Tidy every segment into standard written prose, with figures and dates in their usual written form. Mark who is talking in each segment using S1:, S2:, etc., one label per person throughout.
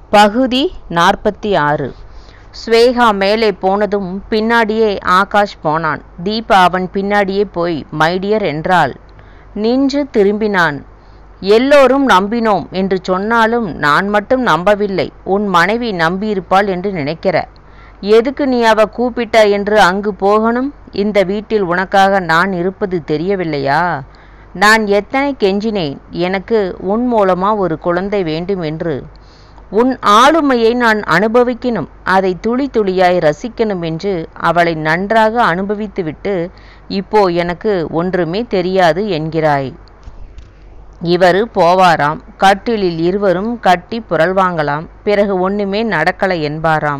S1: பகுதி 46. ஸ்வேகா மேலே போனதும் பின்னாடியே ஆகாஷ் போனான். தீபா அவன் பின்னாடியே போய் மைடியர் என்றாள். நின்று திரும்பினான். எல்லோரும் நம்பினோம் என்று சொன்னாலும் நான் மட்டும் நம்பவில்லை. உன் மனைவி நம்பியிருப்பாள் என்று நினைக்கிற. எதுக்கு நீ அவ கூப்பிட்ட என்று அங்கு போகணும்? இந்த வீட்டில் உனக்காக நான் இருப்பது தெரியவில்லையா? நான் எத்தனை கெஞ்சினேன், எனக்கு உன் மூலமா ஒரு குழந்தை வேண்டும் என்று. உன் ஆளுமையை நான் அனுபவிக்கணும், அதை துளி துளியாய் ரசிக்கணும் என்று அவளை நன்றாக அனுபவித்துவிட்டு இப்போ எனக்கு ஒன்றுமே தெரியாது என்கிறாய். இவரு போவாராம். கட்டிலில் இருவரும் கட்டி புரள்வாங்களாம். பிறகு ஒண்ணுமே நடக்கலை என்பாராம்.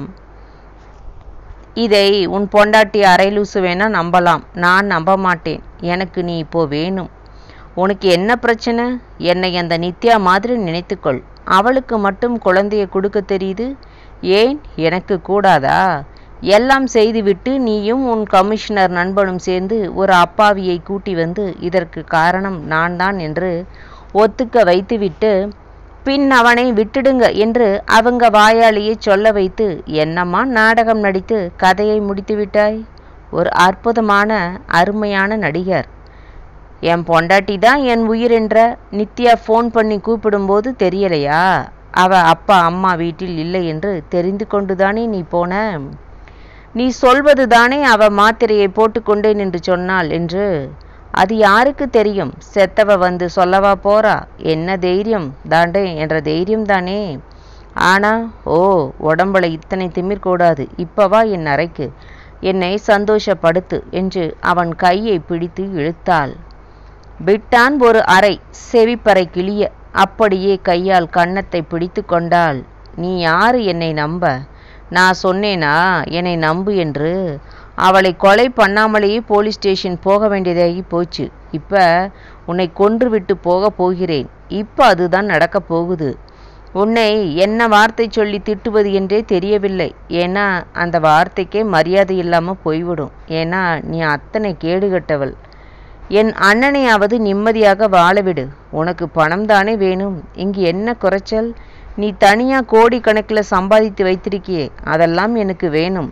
S1: இதை உன் பொண்டாட்டி அரைலூசு வேணா நம்பலாம், நான் நம்ப மாட்டேன். எனக்கு நீ இப்போ வேணும். உனக்கு என்ன பிரச்சனை? என்னை அந்த நித்யா மாதிரி நினைத்துக்கொள். அவளுக்கு மட்டும் குழந்தைய கொடுக்க தெரியுது, ஏன் எனக்கு கூடாதா? எல்லாம் செய்துவிட்டு நீயும் உன் கமிஷனர் நண்பனும் சேர்ந்து ஒரு அப்பாவியை கூட்டி வந்து இதற்கு காரணம் நான் தான் என்று ஒத்துக்க வைத்துவிட்டு பின் அவனை விட்டுடுங்க என்று அவங்க வாயாலேயே சொல்ல வைத்து என்னம்மா நாடகம் நடித்து கதையை முடித்து விட்டாய். ஒரு அற்புதமான அருமையான நடிகர். என் பொண்டாட்டி தான் என் உயிர் என்ற நித்யா ஃபோன் பண்ணி கூப்பிடும்போது தெரியலையா? அவ அப்பா அம்மா வீட்டில் இல்லை என்று தெரிந்து கொண்டுதானே நீ போன? நீ சொல்வது தானே அவ மாத்திரையை போட்டுக்கொண்டேன் என்று சொன்னாள் என்று. அது யாருக்கு தெரியும்? செத்தவ வந்து சொல்லவா போறா? என்ன தைரியம் தாண்டே என்ற தைரியம் தானே. ஆனா உடம்புல இத்தனை திமிர் கூடாது. இப்பவா என் அறைக்கு, என்னை சந்தோஷப்படுத்து என்று அவன் கையை பிடித்து இழுத்தாள். விட்டான் ஒரு அறை, செவிப்பறை கிளிய. அப்படியே கையால் கன்னத்தை பிடித்து கொண்டாள். நீ யாரு என்னை நம்ப? நான் சொன்னேனா என்னை நம்பு என்று? அவளை கொலை பண்ணாமலேயே போலீஸ் ஸ்டேஷன் போக வேண்டியதாகி போச்சு. இப்ப உன்னை கொன்று விட்டு போக போகிறேன். இப்ப அதுதான் நடக்க போகுது. உன்னை என்ன வார்த்தை சொல்லி திட்டுவது என்றே தெரியவில்லை. ஏன்னா அந்த வார்த்தைக்கே மரியாதை இல்லாமல் போய்விடும். ஏன்னா நீ அத்தனை கேடுகட்டவள். என் அண்ணனையாவது நிம்மதியாக வாழவிடு. உனக்கு பணம் தானே வேணும். இங்கு என்ன குறைச்சல்? நீ தனியா கோடிக்கணக்கில் சம்பாதித்து வைத்திருக்கியே, அதெல்லாம் எனக்கு வேணும்.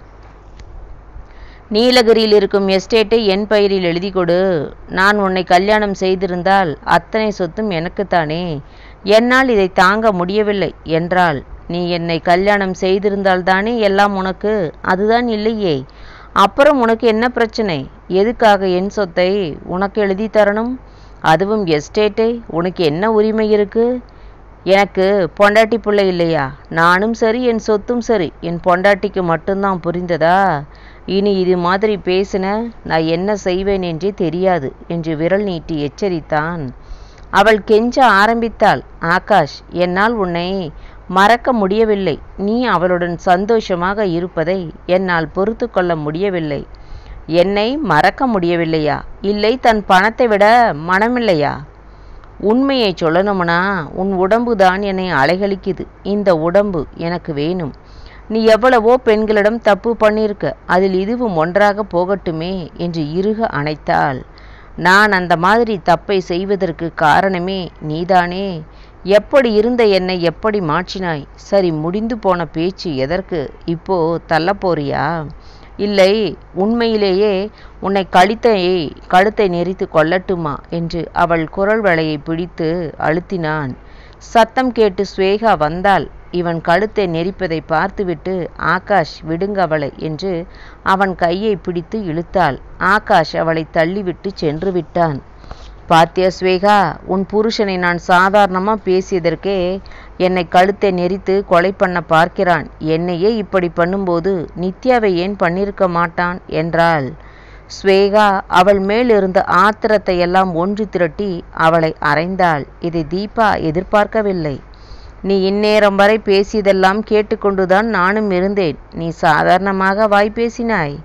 S1: நீலகிரியில் இருக்கும் எஸ்டேட்டை என் பெயரில் எழுதி கொடு. நான் உன்னை கல்யாணம் செய்திருந்தால் அத்தனை சொத்தும் எனக்குத்தானே. என்னால் இதை தாங்க முடியவில்லை என்றாள். நீ என்னை கல்யாணம் செய்திருந்தால்தானே எல்லாம் உனக்கு. அதுதான் இல்லையே. அப்புறம் உனக்கு என்ன பிரச்சனை? எதுக்காக என் சொத்தை உனக்கு எழுதி தரணும்? அதுவும் எஸ்டேட்டை? உனக்கு என்ன உரிமை இருக்கு? எனக்கு பொண்டாட்டி பிள்ளை இல்லையா? நானும் சரி என் சொத்தும் சரி என் பொண்டாட்டிக்கு மட்டும்தான். புரிந்ததா? இனி இது மாதிரி பேசின நான் என்ன செய்வேன் என்றே தெரியாது என்று விரல் நீட்டி எச்சரித்தான். அவள் கெஞ்ச ஆரம்பித்தாள். ஆகாஷ், என்னால் உன்னை மறக்க முடியவில்லை. நீ அவளுடன் சந்தோஷமாக இருப்பதை என்னால் பொறுத்து கொள்ள முடியவில்லை. என்னை மறக்க முடியவில்லையா? இல்லை, தன் பணத்தை விட மனமில்லையா? உண்மையை சொல்லணும்னா உன் உடம்பு தான் என்னை அலைகழிக்குது. இந்த உடம்பு எனக்கு வேணும். நீ எவ்வளவோ பெண்களிடம் தப்பு பண்ணியிருக்க, அதில் இதுவும் ஒன்றாக போகட்டுமே என்று இறுக அணைத்தாள். நான் அந்த மாதிரி தப்பை செய்வதற்கு காரணமே நீதானே. எப்படி இருந்த என்னை எப்படி மாற்றினாய்? சரி, முடிந்து போன பேச்சு எதற்கு இப்போ தள்ள போறியா? இல்லை, உண்மையிலேயே உன்னை கழுத்தை நெரித்து கொள்ளட்டுமா என்று அவள் குரல் வளையை பிடித்து அழுத்தினான். சத்தம் கேட்டு ஸ்வேகா வந்தாள். இவன் கழுத்தை நெரிப்பதை பார்த்துவிட்டு ஆகாஷ், விடுங்க அவளை என்று அவன் கையை பிடித்து இழுத்தாள். ஆகாஷ் அவளை தள்ளிவிட்டு சென்று விட்டான். பாத்தியா ஸ்வேகா, உன் புருஷனை நான் சாதாரணமாக பேசியதற்கே என்னை கழுத்தை நெரித்து கொலை பண்ண பார்க்கிறான். என்னையே இப்படி பண்ணும்போது நித்யாவை ஏன் பண்ணியிருக்க மாட்டான் என்றாள். ஸ்வேகா அவள் மேல் இருந்த ஆத்திரத்தை எல்லாம் ஒன்று திரட்டி அவளை அறைந்தாள். இதை தீபா எதிர்பார்க்கவில்லை. நீ இந்நேரம் வரை பேசியதெல்லாம் கேட்டுக்கொண்டுதான் நானும் இருந்தேன். நீ சாதாரணமாக வாய் பேசினாய்.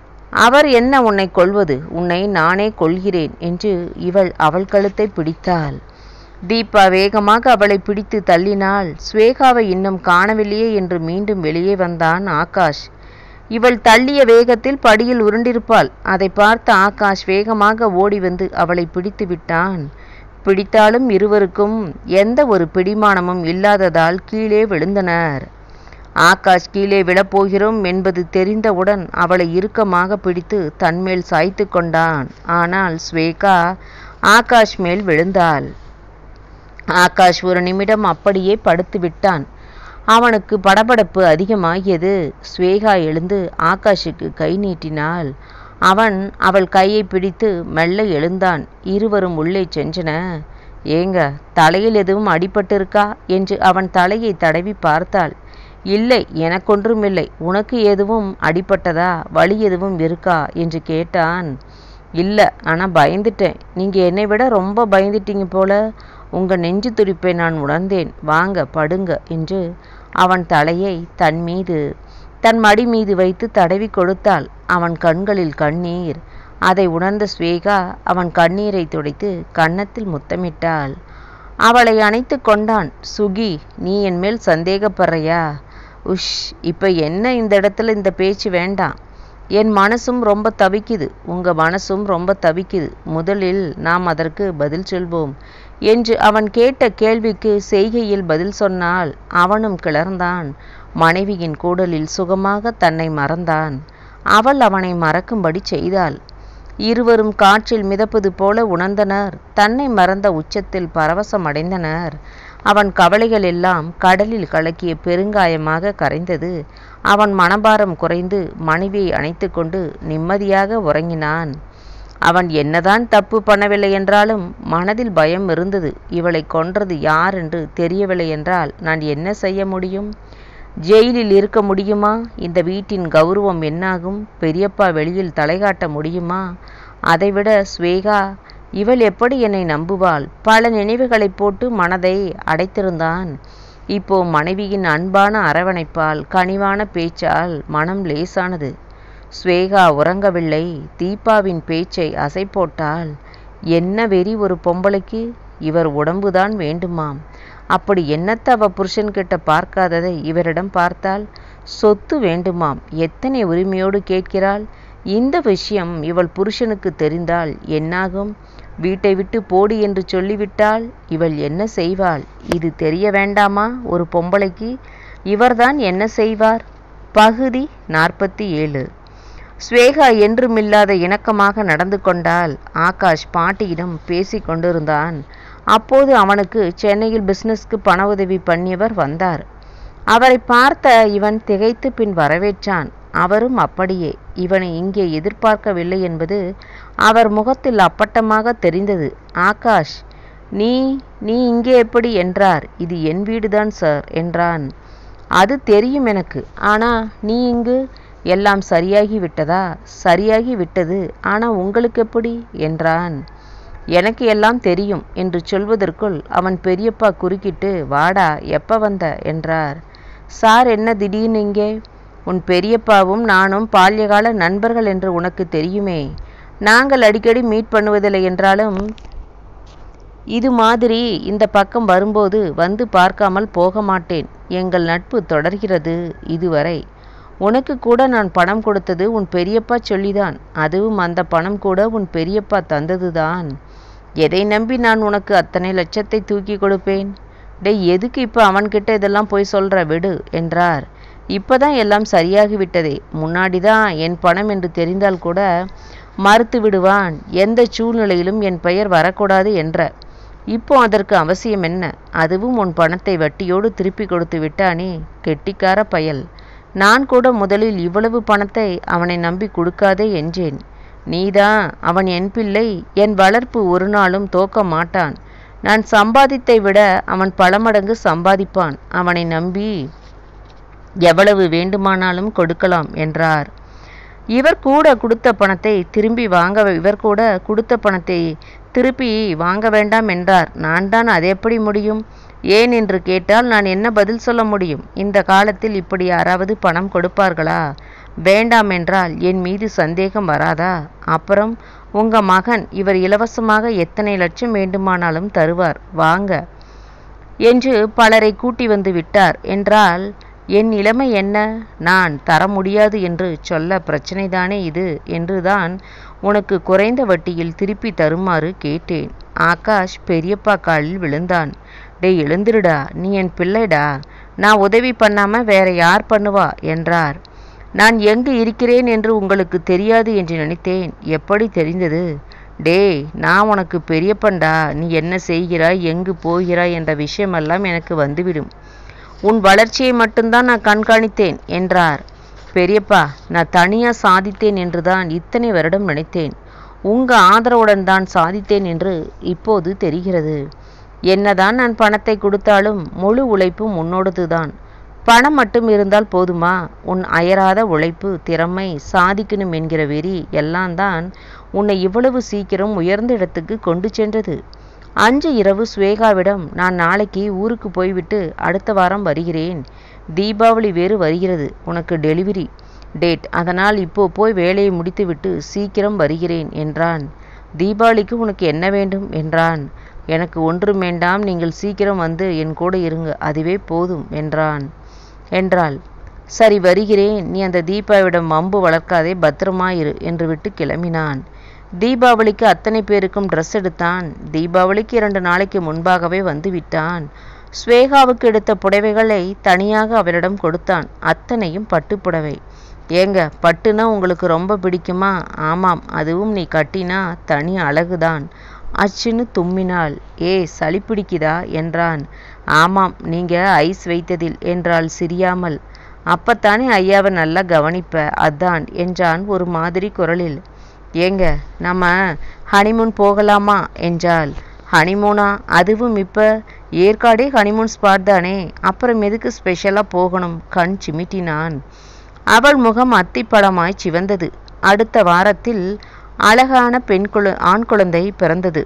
S1: அவர் என்ன உன்னை கொல்வது? உன்னை நானே கொல்கிறேன் என்று இவள் அவள் கழுத்தை பிடித்தாள். தீபா வேகமாக அவளை பிடித்து தள்ளினாள். ஸ்வேகாவை இன்னும் காணவில்லையே என்று மீண்டும் வெளியே வந்தான் ஆகாஷ். இவள் தள்ளிய வேகத்தில் படியில் உருண்டிருப்பாள். அதை பார்த்த ஆகாஷ் வேகமாக ஓடி வந்து அவளை பிடித்து விட்டான். பிடித்தாலும் இருவருக்கும் எந்த ஒரு பிடிமானமும் இல்லாததால் கீழே விழுந்தனர். ஆகாஷ் கீழே விழப்போகிறோம் என்பது தெரிந்தவுடன் அவளை இறுக்கமாக பிடித்து தன்மேல் சாய்த்து கொண்டான். ஆனால் ஸ்வேகா ஆகாஷ் மேல் விழுந்தாள். ஆகாஷ் ஒரு நிமிடம் அப்படியே படுத்து விட்டான். அவனுக்கு படபடப்பு அதிகமாகியது. ஸ்வேகா எழுந்து ஆகாஷுக்கு கை நீட்டினாள். அவன் அவள் கையை பிடித்து மெல்ல எழுந்தான். இருவரும் உள்ளே சென்றன. ஏங்க, தலையில் எதுவும் அடிபட்டிருக்கா என்று அவன் தலையை தடவி பார்த்தாள். இல்லை, எனக்கொன்றுமில்லை. உனக்கு எதுவும் அடிபட்டதா, வலி எதுவும் இருக்கா என்று கேட்டான். இல்லை, ஆனால் பயந்துட்டேன். நீங்கள் என்னை விட ரொம்ப பயந்துட்டீங்க போல. உங்கள் நெஞ்சு துடிப்பை நான் உணர்ந்தேன். வாங்க படுங்க என்று அவன் தலையை தன் மடி மீது வைத்து தடவி கொடுத்தாள். அவன் கண்களில் கண்ணீர். அதை உணர்ந்த ஸ்வேகா அவன் கண்ணீரை துடைத்து கன்னத்தில் முத்தமிட்டாள். அவளை அணைத்து கொண்டான். சுகி, நீ என் மேல் சந்தேகப்படுறியா? உஷ், இப்போ என்ன இந்த இடத்துல இந்த பேச்சு வேண்டாம். என் மனசும் ரொம்ப தவிக்குது, உங்கள் மனசும் ரொம்ப தவிக்குது. முதலில் நாம் அதற்கு பதில் சொல்வோம் என்று அவன் கேட்ட கேள்விக்கு செய்கையில் பதில் சொன்னால் அவனும் கிளர்ந்தான். மனைவியின் கூடலில் சுகமாக தன்னை மறந்தான். அவள் அவனை மறக்கும்படி செய்தாள். இருவரும் காற்றில் மிதப்பது போல உணர்ந்தனர். தன்னை மறந்த உச்சத்தில் பரவசமடைந்தனர். அவன் கவலைகள் எல்லாம் கடலில் கலக்கிய பெருங்காயமாக கரைந்தது. அவன் மனபாரம் குறைந்து மனைவியை அணைத்து கொண்டு நிம்மதியாக உறங்கினான். அவன் என்னதான் தப்பு பண்ணவில்லை என்றாலும் மனதில் பயம் இருந்தது. இவளை கொன்றது யார் என்று தெரியவில்லை என்றால் நான் என்ன செய்ய முடியும்? ஜெயிலில் இருக்க முடியுமா? இந்த வீட்டின் கௌரவம் என்னாகும்? பெரியப்பா வெளியில் தலைகாட்ட முடியுமா? அதைவிட ஸ்வேகா, இவள் எப்படி என்னை நம்புவாள்? பல நினைவுகளை போட்டு மனதை அடைத்திருந்தான். இப்போ மனைவியின் அன்பான அரவணைப்பால், கனிவான பேச்சால் மனம் லேசானது. ஸ்வேகா உறங்கவில்லை. தீபாவின் பேச்சை அசை போட்டாள். என்ன வெறி ஒரு பொம்பளைக்கு! இவர் உடம்புதான் வேண்டுமாம். அப்படி என்னத்த அவ புருஷன்கிட்ட பார்க்காததை இவரிடம் பார்த்தால்? சொத்து வேண்டுமாம். எத்தனை உரிமையோடு கேட்கிறாள்! இந்த விஷயம் இவள் புருஷனுக்கு தெரிந்தால் என்னாகும்? வீட்டை விட்டு போடு என்று சொல்லிவிட்டால் இவள் என்ன செய்வாள்? இது தெரிய வேண்டாமா ஒரு பொம்பளைக்கு? இவர்தான் என்ன செய்வார்? பகுதி 47. ஸ்வேகா என்றுமில்லாத இணக்கமாக நடந்து கொண்டால். ஆகாஷ் பாட்டியிடம் பேசி கொண்டிருந்தான். அப்போது அவனுக்கு சென்னையில் பிஸ்னஸ்க்கு பண உதவி பண்ணியவர் வந்தார். அவரை பார்த்த இவன் திகைத்து பின் வரவேற்றான். அவரும் அப்படியே. இவனை இங்கே எதிர்பார்க்கவில்லை என்பது அவர் முகத்தில் அப்பட்டமாக தெரிந்தது. ஆகாஷ், நீ இங்கே எப்படி என்றார். இது என் வீடுதான் சார் என்றான். அது தெரியும் எனக்கு. ஆனா நீ இங்கு? எல்லாம் சரியாகி விட்டதா? சரியாகி விட்டது. ஆனா உங்களுக்கு எப்படி என்றான். எனக்கு எல்லாம் தெரியும் என்று சொல்வதற்குள் அவன் பெரியப்பா குறுக்கிட்டு, வாடா, எப்ப வந்த என்றார். சார், என்ன திடீர்னு இங்கே? உன் பெரியப்பாவும் நானும் பால்யகால நண்பர்கள் என்று உனக்கு தெரியுமே. நாங்கள் அடிக்கடி மீட் பண்ணுவதில்லை என்றாலும் இது மாதிரி இந்த பக்கம் வரும்போது வந்து பார்க்காமல் போக மாட்டேன். எங்கள் நட்பு தொடர்கிறது இதுவரை. உனக்கு கூட நான் பணம் கொடுத்தது உன் பெரியப்பா சொல்லிதான். அதுவும் அந்த பணம் கூட உன் பெரியப்பா தந்ததுதான். எதை நம்பி நான் உனக்கு அத்தனை லட்சத்தை தூக்கி கொடுப்பேன்? டேய், எதுக்கு இப்போ அவன்கிட்ட இதெல்லாம் போய் சொல்கிற? விடு என்றார். இப்போதான் எல்லாம் சரியாகிவிட்டதே. முன்னாடிதான் என் பணம் என்று தெரிந்தால் கூட மறுத்து விடுவான். எந்த சூழ்நிலையிலும் என் பெயர் வரக்கூடாது என்ற. இப்போ அதற்கு அவசியம் என்ன? அதுவும் உன் பணத்தை வட்டியோடு திருப்பி கொடுத்து விட்டானே, கெட்டிக்கார பயல். நான் கூட முதலில் இவ்வளவு பணத்தை அவனை நம்பி கொடுக்காதே என்றேன். நீதான் அவன் என் பிள்ளை, என் வளர்ப்பு ஒரு நாளும் தோக்க மாட்டான். நான் சம்பாதித்தை விட அவன் பல மடங்கு சம்பாதிப்பான். அவனை நம்பி எவ்வளவு வேண்டுமானாலும் கொடுக்கலாம் என்றார். இவர் கூட கொடுத்த பணத்தை திருப்பி வாங்க வேண்டாம் என்றார். நான் தான் அது எப்படி முடியும்? ஏன் என்று கேட்டால் நான் என்ன பதில் சொல்ல முடியும்? இந்த காலத்தில் இப்படி யாராவது பணம் கொடுப்பார்களா? வேண்டாம் என்றால் என் மீது சந்தேகம் வராதா? அப்புறம் உங்க மகன் இவர் இலவசமாக எத்தனை லட்சம் வேண்டுமானாலும் தருவார், வாங்க என்று பலரை கூட்டி வந்து விட்டார் என்றால் என் நிலைமை என்ன? நான் தர முடியாது என்று சொல்ல பிரச்சனைதானே இது என்றுதான் உனக்கு குறைந்த வட்டியில் திருப்பி தருமாறு கேட்டேன். ஆகாஷ் பெரியப்பா காலில் விழுந்தான். டேய் எழுந்திருடா, நீ என் பிள்ளைடா, நான் உதவி பண்ணாம வேற யார் பண்ணுவா என்றார். நான் எங்கு இருக்கிறேன் என்று உங்களுக்கு தெரியாது என்று நினைத்தேன். எப்படி தெரிந்தது? டேய், நான் உனக்கு பெரியப்பன்டா. நீ என்ன செய்கிறாய், எங்கு போகிறாய் என்ற விஷயமெல்லாம் எனக்கு வந்துவிடும். உன் வளர்ச்சியை மட்டும்தான் நான் கண்காணித்தேன் என்றார். பெரியப்பா, நான் தனியா சாதித்தேன் என்றுதான் இத்தனை வருடம் நினைத்தேன். உங்க ஆதரவுடன் தான் சாதித்தேன் என்று இப்போது தெரிகிறது. என்னதான் நான் பணத்தை கொடுத்தாலும் முழு உழைப்பும் உன்னோடதுதான். பணம் மட்டும் இருந்தால் போதுமா? உன் அயராத உழைப்பு, திறமை, சாதிக்கணும் என்கிற வெறி எல்லாம் தான் உன்னை இவ்வளவு சீக்கிரம் உயர்ந்த இடத்துக்கு கொண்டு சென்றது. அன்று இரவு ஸ்வேகாவிடம், நான் நாளைக்கு ஊருக்கு போய்விட்டு அடுத்த வாரம் வருகிறேன். தீபாவளி வேறு வருகிறது. உனக்கு டெலிவரி டேட். அதனால் இப்போ போய் வேலையை முடித்துவிட்டு சீக்கிரம் வருகிறேன் என்றான். தீபாவளிக்கு உனக்கு என்ன வேண்டும் என்றான். எனக்கு ஒன்றும் வேண்டாம், நீங்கள் சீக்கிரம் வந்து என் கூட இருங்க, அதுவே போதும் என்றாள். சரி வருகிறேன், நீ அந்த தீபாவிடம் வம்பு வளர்க்காதே, பத்திரமாயிரு என்று விட்டு கிளம்பினான். தீபாவளிக்கு அத்தனை பேருக்கும் ட்ரெஸ் எடுத்தான். தீபாவளிக்கு 2 நாளைக்கு முன்பாகவே வந்து விட்டான். ஸ்வேகாவுக்கு எடுத்த புடவைகளை தனியாக அவளிடம் கொடுத்தான். அத்தனையும் பட்டு புடவை. ஏங்க, பட்டுனா உங்களுக்கு ரொம்ப பிடிக்குமா? ஆமாம், அதுவும் நீ கட்டினா தனி அழகுதான். அச்சுன்னு தும்மினாள். சளி பிடிக்குதா என்றான். ஆமாம், நீங்க ஐஸ் வைத்ததில் என்றாள் சிரியாமல். அப்பத்தானே ஐயாவை நல்லா கவனிப்ப, அதான் என்றான் ஒரு மாதிரி குரலில். ஏங்க, நம்ம ஹனிமூன் போகலாமா என்றாள். ஹனிமூனா? அதுவும் இப்ப? ஏற்காடே ஹனிமூன் ஸ்பாட் தானே, அப்புறம் எதுக்கு ஸ்பெஷலாக போகணும்? கண் சிமிட்டினான். அவள் முகம் அத்திப்படமாய் சிவந்தது. அடுத்த வாரத்தில் அழகான ஆண் குழந்தை பிறந்தது.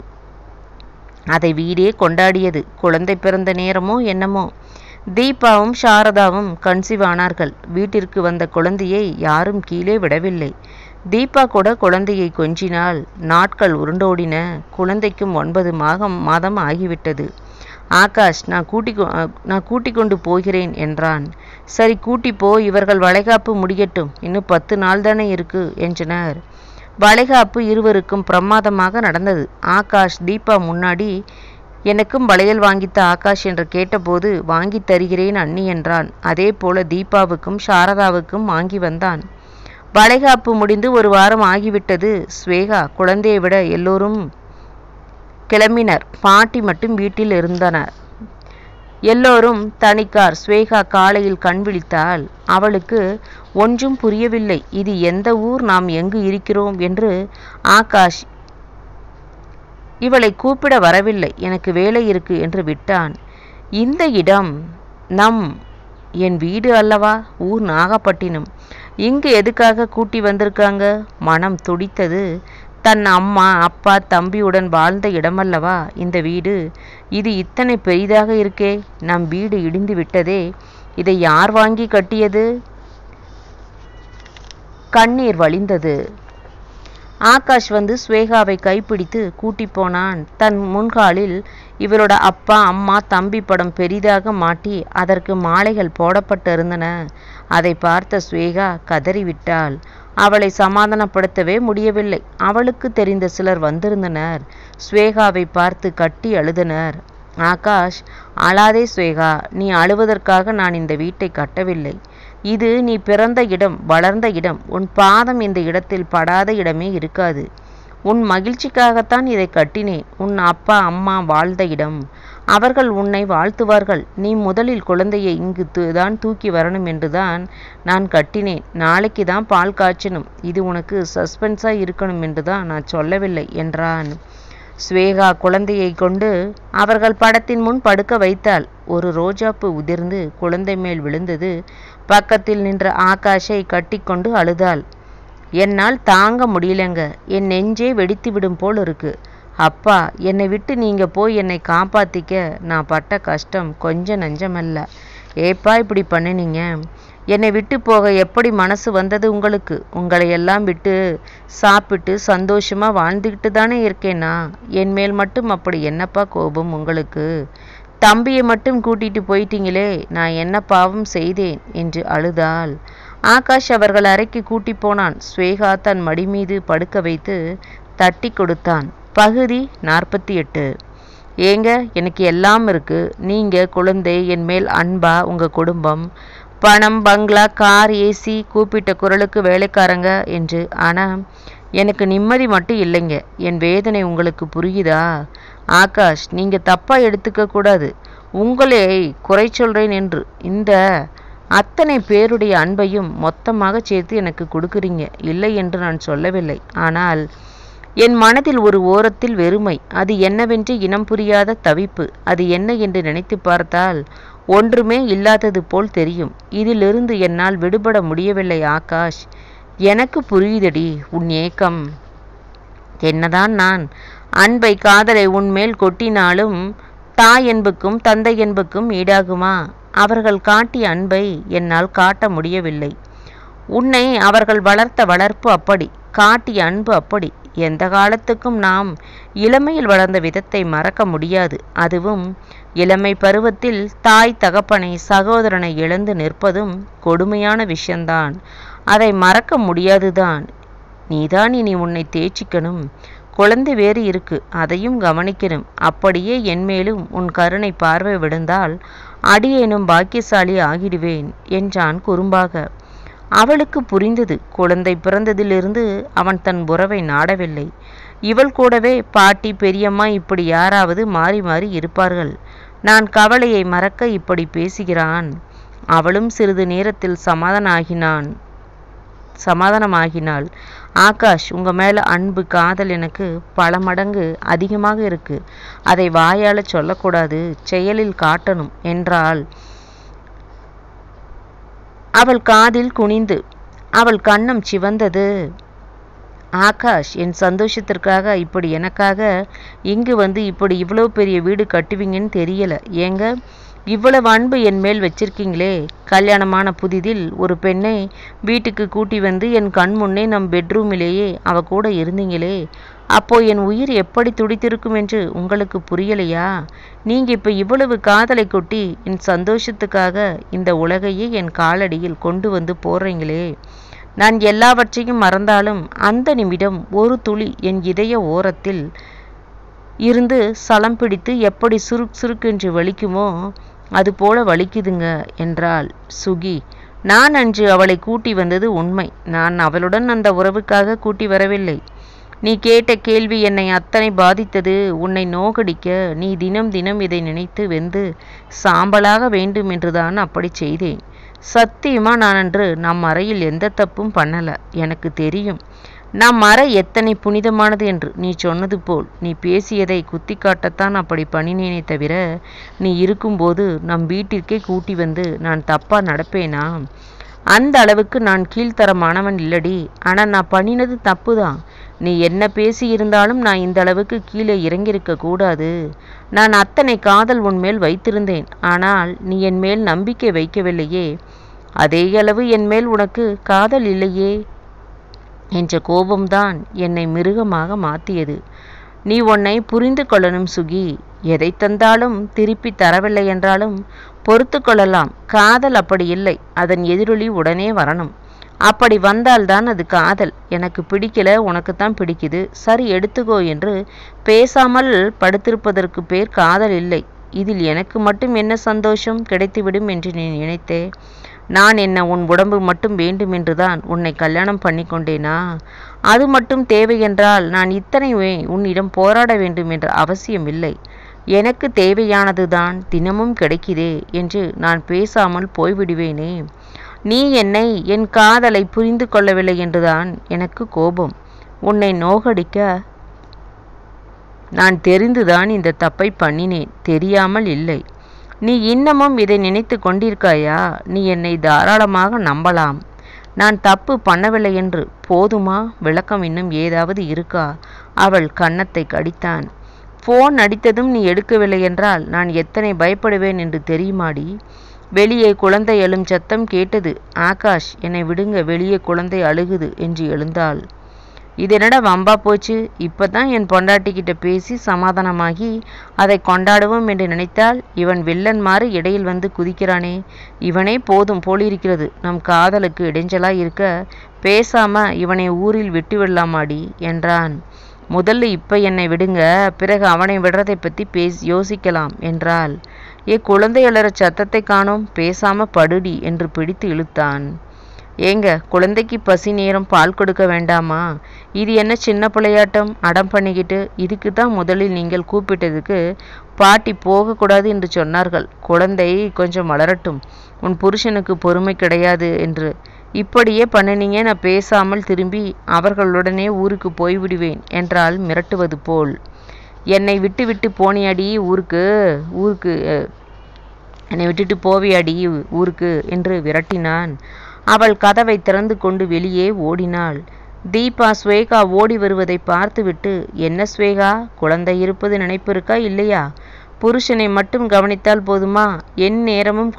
S1: அதை வீடே கொண்டாடியது. குழந்தை பிறந்த நேரமோ என்னமோ தீபாவும் சாரதாவும் கன்சீவ் ஆனார்கள். வீட்டிற்கு வந்த குழந்தையை யாரும் கீழே விடவில்லை. தீபா கூட குழந்தையை கொஞ்சினாள். நாட்கள் உருண்டோடின. குழந்தைக்கும் 9 மாதம் ஆகிவிட்டது. ஆகாஷ், நான் கூட்டி கொண்டு போகிறேன் என்றான். சரி, கூட்டி போ, இவர்கள் வளைகாப்பு முடியட்டும், இன்னும் 10 நாள் தானே இருக்கு என்றனர். வளைகாப்பு இருவருக்கும் பிரமாதமாக நடந்தது. ஆகாஷ் தீபா முன்னாடி, எனக்கும் வளையல் வாங்கித்த ஆகாஷ் என்று கேட்டபோது, வாங்கி தருகிறேன் அண்ணி என்றான். அதே போல தீபாவுக்கும் சாரதாவுக்கும் வாங்கி வந்தான். வளைகாப்பு முடிந்து 1 வாரம் ஆகிவிட்டது. ஸ்வேகா குழந்தையை விட எல்லோரும் கிளம்பினர். பாட்டி மட்டும் வீட்டில் இருந்தனர். எல்லோரும் தனிக்கார். ஸ்வேகா காலையில் கண் விழித்தாள். அவளுக்கு ஒன்றும் புரியவில்லை. இது எந்த ஊர், நாம் எங்கு இருக்கிறோம் என்று. ஆகாஷ் இவளை கூப்பிட வரவில்லை. எனக்கு வேலை இருக்கு என்று விட்டான். இந்த இடம் என் வீடு அல்லவா? ஊர் நாகப்பட்டினம். இங்கு எதுக்காக கூட்டி வந்திருக்காங்க? மனம் துடித்தது. தன் அம்மா, அப்பா, தம்பியுடன் வாழ்ந்த இடமல்லவா இந்த வீடு. இது இத்தனை பெரிதாக இருக்கே. நம் வீடு இடிந்து விட்டதே. இதை யார் வாங்கி கட்டியது? கண்ணீர் வழிந்தது. ஆகாஷ் வந்து ஸ்வேகாவை கைப்பிடித்து கூட்டி போனான். தன் முன்காலில் இவரோட அப்பா, அம்மா, தம்பி படம் பெரிதாக மாட்டி அதற்கு மாலைகள் போடப்பட்டிருந்தன. அதை பார்த்த ஸ்வேகா கதறிவிட்டாள். அவளை சமாதானப்படுத்தவே முடியவில்லை. அவளுக்கு தெரிந்த சிலர் வந்திருந்தனர். ஸ்வேகாவை பார்த்து கட்டி அழுதனர். ஆகாஷ், அழாதே ஸ்வேகா, நீ அழுவதற்காக நான் இந்த வீட்டை கட்டவில்லை. இது நீ பிறந்த இடம், வளர்ந்த இடம். உன் பாதம் இந்த இடத்தில் படாத இடமே இருக்காது. உன் மகிழ்ச்சிக்காகத்தான் இதை கட்டினேன். உன் அப்பா, அம்மா வாழ்ந்த இடம். அவர்கள் உன்னை வாழ்த்துவார்கள். நீ முதலில் குழந்தையை இங்கு தான் தூக்கி வரணும் என்றுதான் நான் கட்டினேன். நாளைக்கு தான் பால் காய்ச்சணும். இது உனக்கு சஸ்பென்ஸாக இருக்கணும் என்றுதான் நான் சொல்லவில்லை என்றான். ஸ்வேகா குழந்தையை கொண்டு அவர்கள் படத்தின் முன் படுக்க வைத்தாள். ஒரு ரோஜாப்பூ உதிர்ந்து குழந்தை மேல் விழுந்தது. பக்கத்தில் நின்ற ஆகாஷை கட்டிக்கொண்டு அழுதாள். என்னால் தாங்க முடியலங்க. என் நெஞ்சே வெடித்து விடும் போல் இருக்கு. அப்பா, என்னை விட்டு நீங்க போய் என்னை காப்பாத்திக்க நான் பட்ட கஷ்டம் கொஞ்சம் நஞ்சமல்ல. ஏப்பா இப்படி பண்ணினீங்க? என்னை விட்டு போக எப்படி மனசு வந்தது உங்களுக்கு? உங்களை எல்லாம் விட்டு சாப்பிட்டு சந்தோஷமா வாழ்ந்துக்கிட்டு தானே இருக்கேனா? என் மேல் மட்டும் அப்படி என்னப்பா கோபம் உங்களுக்கு? தம்பியை மட்டும் கூட்டிட்டு போயிட்டீங்களே, நான் என்ன பாவம் செய்தேன் என்று அழுதாள். ஆகாஷ் அவர்கள் அறைக்கு கூட்டி போனான். ஸ்வேகா தன் மடி மீது படுக்க வைத்து தட்டி கொடுத்தான். பகுதி 48. ஏங்க, எனக்கு எல்லாம் இருக்கு. நீங்க, குழந்தை, என் மேல் அன்பா, உங்க குடும்பம், பணம், பங்களா, கார், ஏசி, கூப்பிட்ட குரலுக்கு வேலைக்காரங்க என்று. ஆனால் எனக்கு நிம்மதி மட்டும் இல்லைங்க. என் வேதனை உங்களுக்கு புரியுதா? ஆகாஷ், நீங்க தப்பா எடுத்துக்க கூடாது. உங்களை குறை சொல்றேன் என்று இந்த அத்தனை பேருடைய அன்பையும் மொத்தமாக சேர்த்து எனக்கு கொடுக்குறீங்க. இல்லை என்று நான் சொல்லவில்லை. ஆனால் என் மனதில் ஒரு ஓரத்தில் வெறுமை. அது என்னவென்று இனம் புரியாத தவிப்பு. அது என்ன என்று நினைத்து பார்த்தால் ஒன்றுமே இல்லாதது போல் தெரியும். இதிலிருந்து என்னால் விடுபட முடியவில்லை ஆகாஷ். எனக்கு புரியுதடி உன் ஏக்கம். என்னதான் நான் அன்பை, காதலை உன்மேல் கொட்டினாலும் தாய் என்புக்கும் தந்தை என்புக்கும் ஈடாகுமா? அவர்கள் காட்டிய அன்பை என்னால் காட்ட முடியவில்லை. உன்னை அவர்கள் வளர்த்த வளர்ப்பு அப்படி, காட்டிய அன்பு அப்படி. எந்த காலத்துக்கும் நாம் இளமையில் வளர்ந்த விதத்தை மறக்க முடியாது. அதுவும் இளமை பருவத்தில் தாய், தகப்பனை, சகோதரனை இழந்து நிற்பதும் கொடுமையான விஷயந்தான். அதை மறக்க முடியாதுதான். நீதான் இனி உன்னை தேய்ச்சிக்கணும். குழந்தை வேறு இருக்கு, அதையும் கவனிக்கணும். அப்படியே என்மேலும் உன் கருணை பார்வை விழுந்தால் அடியேனும் பாக்கியசாலி ஆகிடுவேன் என்றான் குறும்பாக. அவளுக்கு புரிந்தது. குழந்தை பிறந்ததிலிருந்து அவன் தன் உறவை நாடவில்லை. இவள் கூடவே பாட்டி, பெரியம்மா இப்படி யாராவது மாறி மாறி இருப்பார்கள். நான் கவலையை மறக்க இப்படி பேசுகிறான். அவளும் சிறிது நேரத்தில் சமாதானமாகினாள். ஆகாஷ், உங்க மேல அன்பு, காதல் எனக்கு பல மடங்கு அதிகமாக இருக்கு. அதை வாயால சொல்லக்கூடாது, செயலில் காட்டணும் என்றாள். அவள் காதில் குனிந்து அவள் கன்னம் சிவந்தது. ஆகாஷ், என் சந்தோஷத்திற்காக இப்படி எனக்காக இங்கு வந்து இப்படி இவ்வளோ பெரிய வீடு கட்டுவீங்கன்னு தெரியல. ஏங்க, இவ்வளவு அன்பு என் மேல் வச்சிருக்கீங்களே. கல்யாணமான புதிதில் ஒரு பெண்ணை வீட்டுக்கு கூட்டி வந்து என் கண் முன்னே நம் பெட்ரூமிலேயே அவ கூட இருந்தீங்களே. அப்போ என் உயிர் எப்படி துடித்திருக்கும் என்று உங்களுக்கு புரியலையா? நீங்க இப்ப இவ்வளவு காதலை கொட்டி என் சந்தோஷத்துக்காக இந்த உலகையே என் காலடியில் கொண்டு வந்து போடுறீங்களே. நான் எல்லாவற்றையும் மறந்தாலும் அந்த நிமிடம் ஒரு துளி என் இதய ஓரத்தில் இருந்து சலம் பிடித்து எப்படி சுருக்கென்று வலிக்குமோ அதுபோல வலிக்குதுங்க என்றாள் சுகி. நான் அன்று அவளை கூட்டி வந்தது உண்மை. நான் அவளுடன் அந்த உறவுக்காக கூட்டி வரவில்லை. நீ கேட்ட கேள்வி என்னை அத்தனை பாதித்தது. உன்னை நோகடிக்க நீ தினம் தினம் இதை நினைத்து வெந்து சாம்பலாக வேண்டும் என்றுதான் அப்படி செய்தேன். சத்தியமா நான் அன்று நம் அறையில் எந்த தப்பும் பண்ணல. எனக்கு தெரியும் நம் அறை எத்தனை புனிதமானது என்று. நீ சொன்னது போல் நீ பேசியதை குத்தி காட்டத்தான் அப்படி பண்ணினேனே தவிர, நீ இருக்கும்போது நம் வீட்டிற்கே கூட்டி வந்து நான் தப்பா நடப்பேனா? அந்த அளவுக்கு நான் கீழ்த்தரமானவன் இல்லடி. ஆனால் நான் பண்ணினது தப்பு தான். நீ என்ன பேசி இருந்தாலும் நான் இந்த அளவுக்கு கீழே இறங்கியிருக்க கூடாது. நான் அத்தனை காதல் உன்மேல் வைத்திருந்தேன். ஆனால் நீ என் மேல் நம்பிக்கை வைக்கவில்லையே. அதே அளவு என் மேல் உனக்கு காதல் இல்லையே என்ற கோபம்தான் என்னை மிருகமாக மாற்றியது. நீ உன்னை புரிந்து கொள்ளணும் சுகி. எதை தந்தாலும் திருப்பி தரவில்லை என்றாலும் பொறுத்து கொள்ளலாம். காதல் அப்படி இல்லை. அதன் எதிரொலி உடனே வரணும். அப்படி வந்தால்தான் அது காதல். எனக்கு பிடிக்கல, உனக்குத்தான் பிடிக்குது, சரி எடுத்துக்கோ என்று பேசாமல் படுத்திருப்பதற்கு பேர் காதல் இல்லை. இதில் எனக்கு மட்டும் என்ன சந்தோஷம் கிடைத்துவிடும் என்று நீ நினைத்தே? நான் என்ன உன் உடம்பு மட்டும் வேண்டும் என்றுதான் உன்னை கல்யாணம் பண்ணி கொண்டேனா? அது மட்டும் தேவையென்றால் நான் இத்தனை உன்னிடம் போராட வேண்டும் என்ற அவசியம் இல்லை. எனக்கு தேவையானதுதான் தினமும் கிடைக்குதே என்று நான் பேசாமல் போய்விடுவேனே. நீ என்னை, என் காதலை புரிந்து கொள்ளவில்லை என்றுதான் எனக்கு கோபம். உன்னை நோகடிக்க நான் தெரிந்துதான் இந்த தப்பை பண்ணினேன், தெரியாமல் இல்லை. நீ இன்னமும் இதை நினைத்து கொண்டிருக்காயா? நீ என்னை தாராளமாக நம்பலாம். நான் தப்பு பண்ணவில்லை என்று. போதுமா? விளக்கம் இன்னும் ஏதாவது இருக்கா? அவள் கன்னத்தை கடித்தான். ஃபோன் அடித்ததும் நீ எடுக்கவில்லை என்றால் நான் எத்தனை பயப்படுவேன் என்று தெரியுமாடி? வெளியே குழந்தை அழும் சத்தம் கேட்டது. ஆகாஷ், என்னை விடுங்க, வெளியே குழந்தை அழுகுது என்று எழுந்தாள். இது என்னடா வம்பா போச்சு, இப்பதான் என் பொண்டாட்டிக்கிட்ட பேசி சமாதானமாகி அதை கொண்டாடுவோம் என்று நினைத்தால் இவன் வில்லன் மாறு இடையில் வந்து குதிக்கிறானே, இவனே போதும் போலிருக்கிறது நம் காதலுக்கு இடைஞ்சலா இருக்க, பேசாம இவனை ஊரில் விட்டு விடலாமாடி என்றான். முதல்ல இப்ப என்னை விடுங்க, பிறகு அவனை விடுறதை பத்தி யோசிக்கலாம் என்றாள். குழந்தை அலற சத்தத்தை காணோம், பேசாம படுடி என்று பிடித்து இழுத்தான். ஏங்க, குழந்தைக்கு பசி நேரம் பால் கொடுக்க வேண்டாமா? இது என்ன சின்ன பிள்ளையாட்டம் அடம் பண்ணிக்கிட்டு? இதுக்கு தான் முதலில் நீங்கள் கூப்பிட்டதுக்கு பாட்டி போகக்கூடாது என்று சொன்னார்கள். குழந்தை கொஞ்சம் வளரட்டும், உன் புருஷனுக்கு பொறுமை கிடையாது என்று. இப்படியே பண்ணினீங்க, நான் பேசாமல் திரும்பி அவர்களுடனே ஊருக்கு போய்விடுவேன் என்றால் மிரட்டுவது போல். என்னை விட்டு விட்டு போனியாடி ஊருக்கு ஊருக்கு என்னை விட்டுட்டு போவியாடி ஊருக்கு என்று விரட்டினான். அவள் கதவை திறந்து கொண்டு வெளியே ஓடினாள். தீபா ஸ்வேகா ஓடி வருவதை பார்த்துவிட்டு, என்ன ஸ்வேகா, குழந்தை இருப்பது நினைப்பு இருக்கா இல்லையா? புருஷனை மட்டும் கவனித்தால் போதுமா? எந்நேரமும்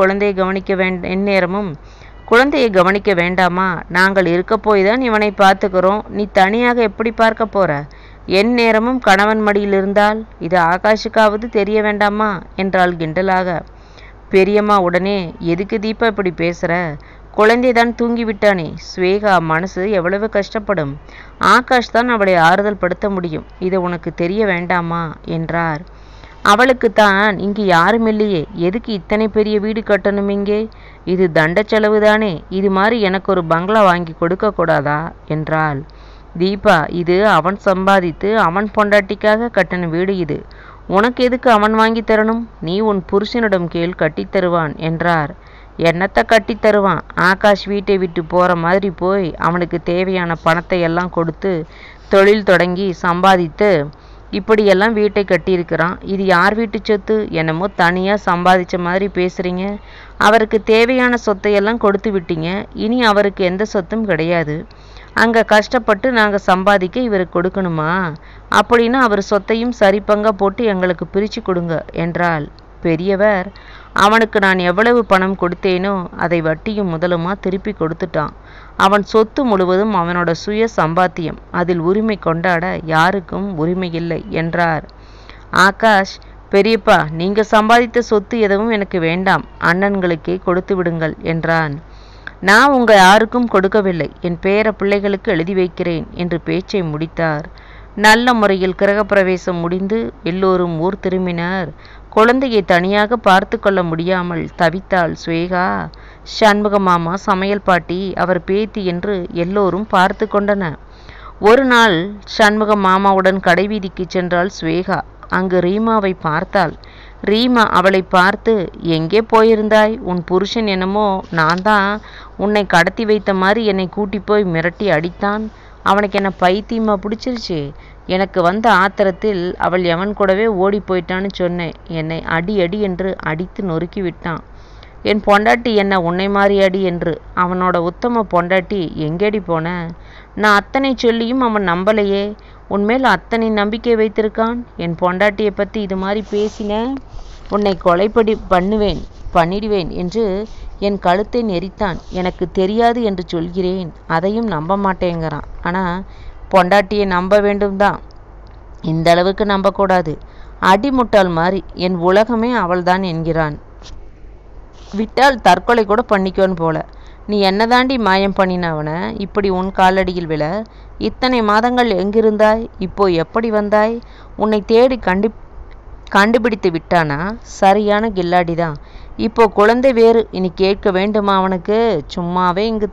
S1: குழந்தையை கவனிக்க வேண்டாமா? நாங்கள் இருக்க போய் தான் இவனை பார்த்துக்கிறோம், நீ தனியாக எப்படி பார்க்க போற? எந்நேரமும் கணவன் மடியில் இருந்தால் இது ஆகாஷுக்காவது தெரிய வேண்டாமா என்றாள் கிண்டலாக. பெரியம்மா உடனே, எதுக்கு தீபா இப்படி பேசுற? குழந்தைதான் தூங்கிவிட்டானே. ஸ்வேகா மனசு எவ்வளவு கஷ்டப்படும். ஆகாஷ் தான் அவளை ஆறுதல் படுத்த முடியும், இது உனக்கு தெரிய வேண்டாமா என்றார். அவளுக்குத்தான் இங்கு யாரும் இல்லையே, எதுக்கு இத்தனை பெரிய வீடு கட்டணும் இங்கே? இது தண்ட செலவுதானே, இது மாதிரி எனக்கு ஒரு பங்களா வாங்கி கொடுக்க கூடாதா என்றாள். தீபா, இது அவன் சம்பாதித்து அவன் பொண்டாட்டிக்காக கட்டின வீடு, இது உனக்கு எதுக்கு அவன் வாங்கி தரணும்? நீ உன் புருஷனிடம் கேள், கட்டித்தருவான் என்றார். என்னத்தை கட்டித்தருவான்? ஆகாஷ் வீட்டை விட்டு போற மாதிரி போய் அவனுக்கு தேவையான பணத்தை எல்லாம் கொடுத்து தொழில் தொடங்கி சம்பாதித்து இப்படியெல்லாம் வீட்டை கட்டியிருக்கிறான். இது யார் வீட்டு சொத்து? என்னமோ தனியா சம்பாதிச்ச மாதிரி பேசுறீங்க. அவருக்கு தேவையான சொத்தையெல்லாம் கொடுத்து விட்டீங்க, இனி அவருக்கு எந்த சொத்தும் கிடையாது. அங்க கஷ்டப்பட்டு நாங்க சம்பாதிக்க இவருக்கு கொடுக்கணுமா? அப்படின்னா அவர் சொத்தையும் சரி பங்கா போட்டு எங்களுக்கு பிரிச்சு கொடுங்க என்றாள். பெரியவர், அவனுக்கு நான் எவ்வளவு பணம் கொடுத்தேனோ அதை வட்டியும் முதலுமா திருப்பி கொடுத்துட்டான். அவன் சொத்து முழுவதும் அவனோட சுய சம்பாத்தியம், அதில் உரிமை கொண்டாட யாருக்கும் உரிமை இல்லை என்றார். ஆகாஷ், பெரியப்பா, நீங்க சம்பாதித்த சொத்து எதுவும் எனக்கு வேண்டாம், அண்ணன்களுக்கே கொடுத்து விடுங்கள் என்றான். நான் உங்க யாருக்கும் கொடுக்கவில்லை, என் பேர பிள்ளைகளுக்கு எழுதி வைக்கிறேன் என்று பேச்சை முடித்தார். நல்ல முறையில் கிரகப்பிரவேசம் முடிந்து எல்லோரும் ஊர் திரும்பினார். குழந்தையை தனியாக பார்த்து கொள்ள முடியாமல் தவித்தாள் ஸ்வேகா. சண்முக மாமா, சமையல் பாட்டி, அவர் பேத்தி என்று எல்லோரும் பார்த்து கொண்டனர். ஒரு நாள் சண்முக மாமாவுடன் கடைவீதிக்கு சென்றாள் ஸ்வேகா. அங்கு ரீமாவை பார்த்தாள். ரீமா அவளை பார்த்து, எங்கே போயிருந்தாய்? உன் புருஷன் என்னமோ நான் தான் உன்னை கடத்தி வைத்த மாதிரி என்னை கூட்டி போய் மிரட்டி அடித்தான். அவனுக்கு என்ன பைத்தியமா பிடிச்சிருச்சு? எனக்கு வந்த ஆத்திரத்தில் அவள் எவன் கூடவே ஓடி போயிட்டான்னு சொன்னேன். என்னை அடி அடி என்று அடித்து நொறுக்கி விட்டான். என் பொண்டாட்டி என்ன உன்னை மாறி அடி என்று. அவனோட உத்தம பொண்டாட்டி எங்கேடி போன? நான் அத்தனை சொல்லியும் அவன் நம்பலையே. உன்மேல் அத்தனை நம்பிக்கை வைத்திருக்கான். என் பொண்டாட்டியை பற்றி இது மாதிரி பேசின உன்னை கொலைப்படி பண்ணிடுவேன் என்று என் கழுத்தை நெரித்தான். எனக்கு தெரியாது என்று சொல்கிறேன், அதையும் நம்ப மாட்டேங்கிறான். ஆனால் பொண்டாட்டியை நம்ப வேண்டும் தான், இந்த அளவுக்கு நம்பக்கூடாது. அடிமுட்டாள் மாதிரி என் உலகமே அவள்தான் என்கிறான். விட்டால் தற்கொலை கூட பண்ணிக்கோன்னு போல. நீ என்ன தாண்டி மாயம் பண்ணின அவனை இப்படி உன் காலடியில் விழ? இத்தனை மாதங்கள் எங்கிருந்தாய்? இப்போ எப்படி வந்தாய்? உன்னை தேடி கண்டுபிடித்து விட்டானா? சரியான கில்லாடிதான். இப்போ குழந்தை வேறு, இனி கேட்க வேண்டுமா அவனுக்கு? சும்மாவே இங்கு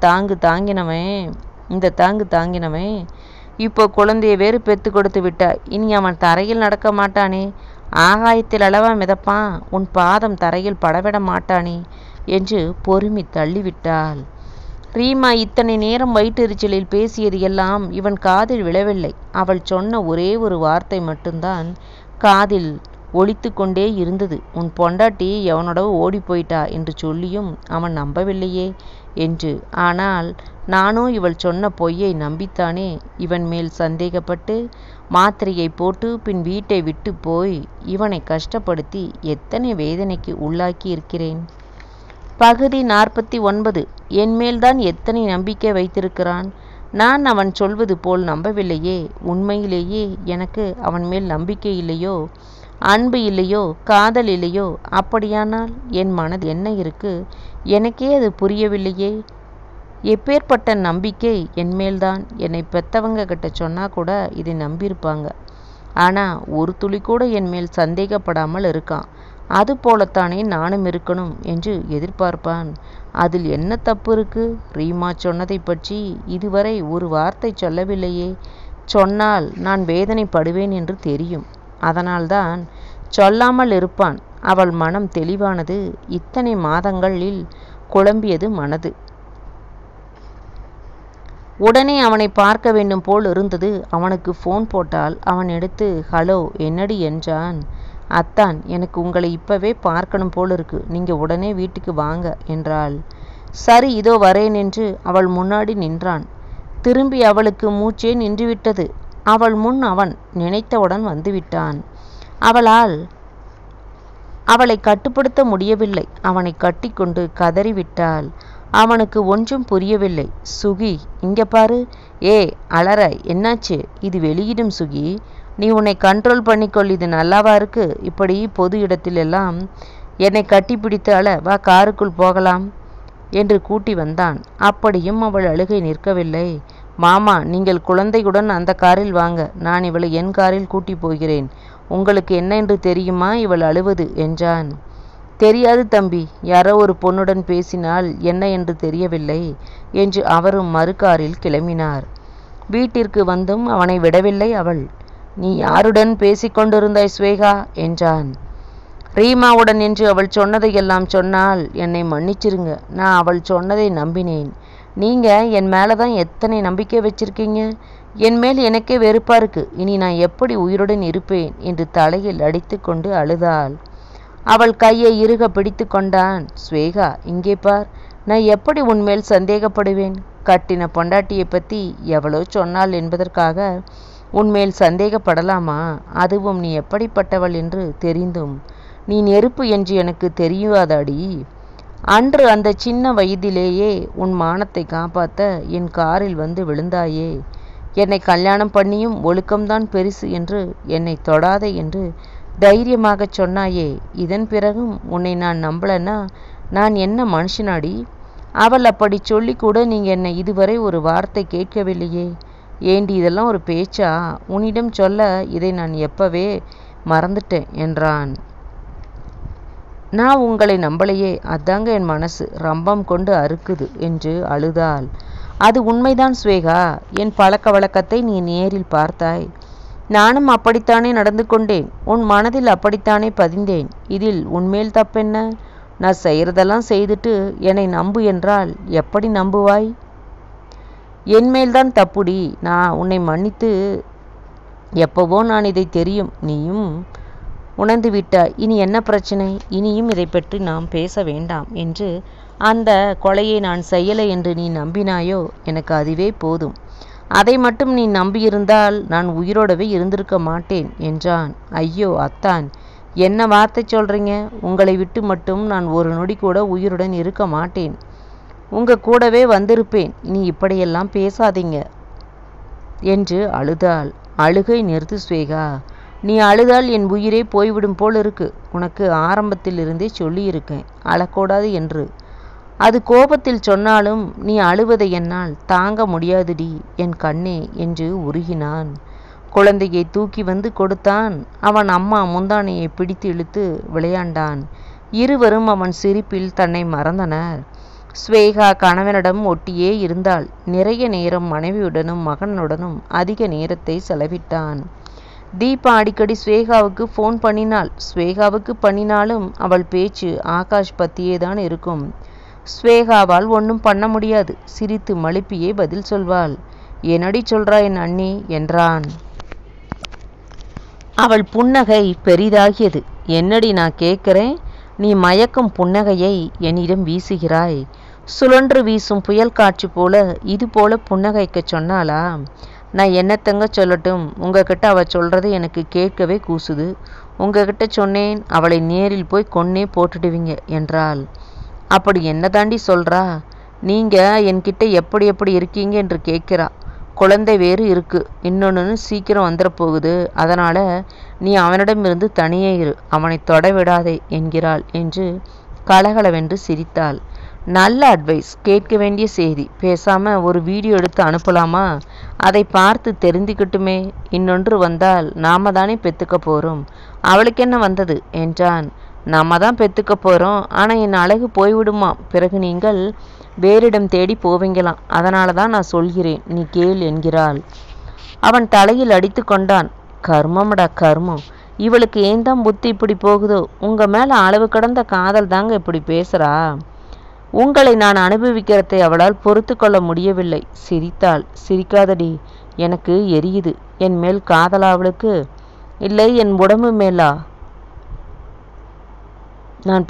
S1: தாங்கு தாங்கினவன் இப்போ குழந்தைய வேறு பெத்து கொடுத்து விட்டாய். இனி அவன் தரையில் நடக்க மாட்டானே, ஆகாயத்தில் அளவா மிதப்பான், உன் பாதம் தரையில் படவிட மாட்டானே என்று பொறுமி தள்ளிவிட்டாள். ரீமா இத்தனை நேரம் வயிற்றெரிச்சலில் பேசியது எல்லாம் இவன் காதில் விழவில்லை. அவள் சொன்ன ஒரே ஒரு வார்த்தை மட்டும்தான் காதில் ஒலித்து கொண்டே இருந்தது. உன் பொண்டாட்டி எவனோடவோ ஓடி போயிட்டா என்று சொல்லியும் அவன் நம்பவில்லையே என்று. ஆனால் நானோ இவள் சொன்ன பொய்யை நம்பித்தானே இவன் மேல் சந்தேகப்பட்டு மாத்திரையை போட்டு பின் வீட்டை விட்டு போய் இவனை கஷ்டப்படுத்தி எத்தனை வேதனைக்கு உள்ளாக்கி இருக்கிறேன். பகுதி 49. என் மேல்தான் எத்தனை நம்பிக்கை வைத்திருக்கிறான். நான் அவன் சொல்வது போல் நம்பவில்லையே. உண்மையிலேயே எனக்கு அவன் மேல் நம்பிக்கை இல்லையோ, அன்பு இல்லையோ, காதல் இல்லையோ? அப்படியானால் என் மனது என்ன இருக்கு? எனக்கே அது புரியவில்லையே. எப்பேற்பட்ட நம்பிக்கை என் மேல்தான்? என்னை பெத்தவங்க கிட்ட சொன்னா கூட இதை நம்பியிருப்பாங்க. ஆனால் ஒரு துளி கூட என் மேல் சந்தேகப்படாமல் இருக்கான். அது போலத்தானே நானும் இருக்கணும் என்று எதிர்பார்ப்பான். அதில் என்ன தப்பு இருக்கு? ரீமா சொன்னதை பற்றி இதுவரை ஒரு வார்த்தை சொல்லவில்லையே. சொன்னால் நான் வேதனைப்படுவேன் என்று தெரியும். அதனால்தான் சொல்லாமல் இருப்பான். அவள் மனம் தெளிவானது. இத்தனை மாதங்களில் குழம்பியது மனது. உடனே அவனை பார்க்க வேண்டும் போல் இருந்தது. அவனுக்கு ஃபோன் போட்டால் அவன் எடுத்து ஹலோ என்னடி என்றான். அத்தான், எனக்கு உங்களை இப்பவே பார்க்கணும் போல் இருக்கு, நீங்கள் உடனே வீட்டுக்கு வாங்க என்றாள். சரி இதோ வரேன் என்று அவள் முன்னாடி நின்றான். திரும்பி அவளுக்கு மூச்சே நின்றுவிட்டது. அவள் முன் அவன் நினைத்தவுடன் வந்துவிட்டான். அவளை கட்டுப்படுத்த முடியவில்லை. அவனை கட்டிக்கொண்டு கதறிவிட்டாள். அவனுக்கு ஒன்றும் புரியவில்லை. சுகி, இங்கே பாரு. ஏ அலற, என்னாச்சு? இது வெளியிடும் சுகி. நீ உன்னை கண்ட்ரோல் பண்ணிக்கொள். இது நல்லாவா இருக்கு? இப்படி பொது இடத்திலெல்லாம் என்னை கட்டிப்பிடித்து அழ. வா, காருக்குள் போகலாம் என்று கூட்டி வந்தான். அப்படியும் அவள் அழுகை நிற்கவில்லை. மாமா, நீங்கள் குழந்தையுடன் அந்த காரில் வாங்க. நான் இவளை என் காரில் கூட்டி போகிறேன். உங்களுக்கு என்ன என்று தெரியுமா இவள் அழுவது என்றான். தெரியாது தம்பி, யாரோ ஒரு பொண்ணுடன் பேசினால் என்ன என்று தெரியவில்லை என்று அவரும் மறுகாரில் கிளம்பினார். வீட்டிற்கு வந்தும் அவனை விடவில்லை அவள். நீ யாருடன் பேசிக்கொண்டிருந்தாய் ஸ்வேகா என்றான். ரீமாவுடன் என்று அவள் சொன்னதையெல்லாம் சொன்னால் என்னை மன்னிச்சிருங்க. நான் அவள் சொன்னதை நம்பினேன். நீங்கள் என் மேலே தான் எத்தனை நம்பிக்கை வச்சிருக்கீங்க. என் மேல் எனக்கே வெறுப்பா இருக்கு. இனி நான் எப்படி உயிருடன் இருப்பேன் என்று தலையில் அடித்து கொண்டு அழுதாள். அவள் கையை இறுக பிடித்து கொண்டான். ஸ்வேகா, இங்கே பார். நான் எப்படி உன்மேல் சந்தேகப்படுவேன்? கட்டின பொண்டாட்டியை பற்றி எவ்வளோ சொன்னாள் என்பதற்காக உன்மேல் சந்தேகப்படலாமா? அதுவும் நீ எப்படிப்பட்டவள் என்று தெரிந்தும் நீ நெருப்பு என்று எனக்கு தெரியாதாடி? அன்று அந்த சின்ன வயதிலேயே உன் மானத்தை காப்பாற்ற என் காரில் வந்து விழுந்தாயே. என்னை கல்யாணம் பண்ணியும் ஒழுக்கம்தான் பெருசு என்று என்னை தொடாதே என்று தைரியமாக சொன்னாயே. இதன் பிறகும் உன்னை நான் நம்பலன்னா நான் என்ன மனுஷனாடி? அவள் அப்படி சொல்லி கூட நீங்கள் என்னை இதுவரை ஒரு வார்த்தை கேட்கவில்லையே. ஏண்டி இதெல்லாம் ஒரு பேச்சா? உன்னிடம் சொல்ல இதை நான் எப்பவே மறந்துட்டேன் என்றான். நான் உங்களை நம்பலையே, அதாங்க என் மனசு ரம்பம் கொண்டு அறுக்குது என்று அழுதாள். அது உண்மைதான் ஸ்வேகா. என் பழக்க வழக்கத்தை நீ நேரில் பார்த்தாய். நானும் அப்படித்தானே நடந்து கொண்டேன். உன் மனதில் அப்படித்தானே பதிந்தேன். இதில் உன்மேல் தப்பென்ன? நான் செய்கிறதெல்லாம் செய்துட்டு என்னை நம்பு என்றால் எப்படி நம்புவாய்? என்மேல்தான் தப்புடி. நான் உன்னை மன்னித்து எப்போவோ நான் இதை தெரியும். நீயும் உணர்ந்து விட்டாய். இனி என்ன பிரச்சனை? இனியும் இதை பற்றி நாம் பேச வேண்டாம் என்று அந்த கொலையை நான் செய்யலை என்று நீ நம்பினாயோ? எனக்கு அதுவே போதும். அதை மட்டும் நீ நம்பியிருந்தால் நான் உயிரோடவே இருந்திருக்க மாட்டேன் என்றான். ஐயோ அத்தான், என்ன வார்த்தை சொல்கிறீங்க? உங்களை விட்டு மட்டும் நான் ஒரு நொடி கூட உயிருடன் இருக்க மாட்டேன். உங்கள் கூடவே வந்திருப்பேன். நீ இப்படியெல்லாம் பேசாதீங்க என்று அழுதாள். அழுகை நிறுத்து ஸ்வேகா. நீ அழுதால் என் உயிரே போய்விடும் போல் இருக்கு. உனக்கு ஆரம்பத்திலிருந்தே சொல்லியிருக்கேன் அழக்கூடாது என்று. அது கோபத்தில் சொன்னாலும் நீ அழுவதை என்னால் தாங்க முடியாதுடி என் கண்ணே என்று உருகினான். குழந்தையை தூக்கி வந்து கொடுத்தான். அவன் அம்மா முந்தானையை பிடித்து இழுத்து விளையாண்டான். இருவரும் அவன் சிரிப்பில் தன்னை மறந்தனர். ஸ்வேகா கணவனிடம் ஒட்டியே இருந்தாள். நிறைய நேரம் மனைவியுடனும் மகனுடனும் அதிக நேரத்தை செலவிட்டான். தீபா அடிக்கடி ஸ்வேகாவுக்கு ஃபோன் பண்ணினாள். ஸ்வேகாவுக்கு பண்ணினாலும் அவள் பேச்சு ஆகாஷ் பற்றியே தான் இருக்கும். ஸ்வேகாவால் ஒன்றும் பண்ண முடியாது. சிரித்து மழுப்பியே பதில் சொல்வாள். என்னடி சொல்றா என் அண்ணி என்றான். அவள் புன்னகை பெரிதாகியது. என்னடி நான் கேட்குறேன்? நீ மயக்கும் புன்னகையை என்னிடம் வீசுகிறாய். சுழன்று வீசும் புயல் காற்று போல இது போல புன்னகைக்க சொன்னாளா? நான் என்னத்தங்க சொல்லட்டும்? உங்ககிட்ட அவள் சொல்கிறது எனக்கு கேட்கவே கூசுது. உங்ககிட்ட சொன்னேன் அவளை நேரில் போய் கொன்னே போட்டுடுவீங்க என்றாள். அப்படி என்ன தாண்டி சொல்கிறா? நீங்கள் என்கிட்ட எப்படி எப்படி இருக்கீங்க என்று கேட்கிறா. குழந்தை வேறு இருக்கு, இன்னொன்று சீக்கிரம் வந்துட போகுது, அதனால் நீ அவனிடமிருந்து தனியே இரு, அவனை தொட விடாதே என்கிறாள் என்று கலகலவென்று சிரித்தாள். நல்ல அட்வைஸ், கேட்க வேண்டிய செய்தி. பேசாம ஒரு வீடியோ எடுத்து அனுப்பலாமா? அதை பார்த்து தெரிந்துக்கிட்டுமே. இன்னொன்று வந்தால் நாம தானே பெத்துக்க போறோம், அவளுக்கு என்ன வந்தது என்றான். நாம தான் பெத்துக்க போறோம், ஆனால் என் அழகு போய்விடுமா, பிறகு நீங்கள் வேறிடம் தேடி போவீங்களாம், அதனால தான் நான் சொல்கிறேன், நீ கேள் என்கிறாள். அவன் தலையில் அடித்து கொண்டான். கர்மமடா கர்மம், இவளுக்கு ஏன் தான் புத்தி இப்படி போகுதோ? உங்க மேல அளவு கடந்த காதல் தாங்க இப்படி பேசுறா. உங்களை நான் அனுபவிக்கிறதை அவளால் பொறுத்து கொள்ள முடியவில்லை. சிரித்தாள். சிரிக்காதடி, எனக்கு எரியுது. என் மேல் காதலா அவளுக்கு? இல்லை, என் உடம்பு மேலா? நான்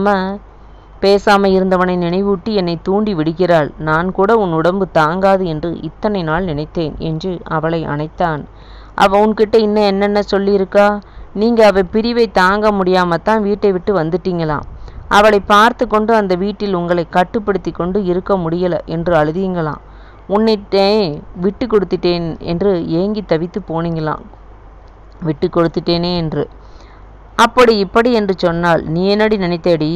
S1: பேசாம இருந்தவனை நினைவூட்டி என்னை தூண்டி விடுகிறாள். நான் கூட உன் உடம்பு தாங்காது என்று இத்தனை நாள் நினைத்தேன் என்று அவளை அணைத்தான். அவ உன்கிட்ட இன்னும் என்னென்ன சொல்லியிருக்கா? நீங்க அவ பிரிவை தாங்க முடியாமத்தான் வீட்டை விட்டு வந்துட்டீங்களாம். அவளை பார்த்து கொண்டு அந்த வீட்டில் உங்களை கட்டுப்படுத்தி கொண்டு இருக்க முடியல என்று அழுதிங்களாம். உன்னிட்டே விட்டு கொடுத்துட்டேன் என்று ஏங்கி தவித்து போனீங்களாம். விட்டு கொடுத்துட்டேனே என்று. அப்படி இப்படி என்று சொன்னால் நீ என்னடி நினைத்தேடி?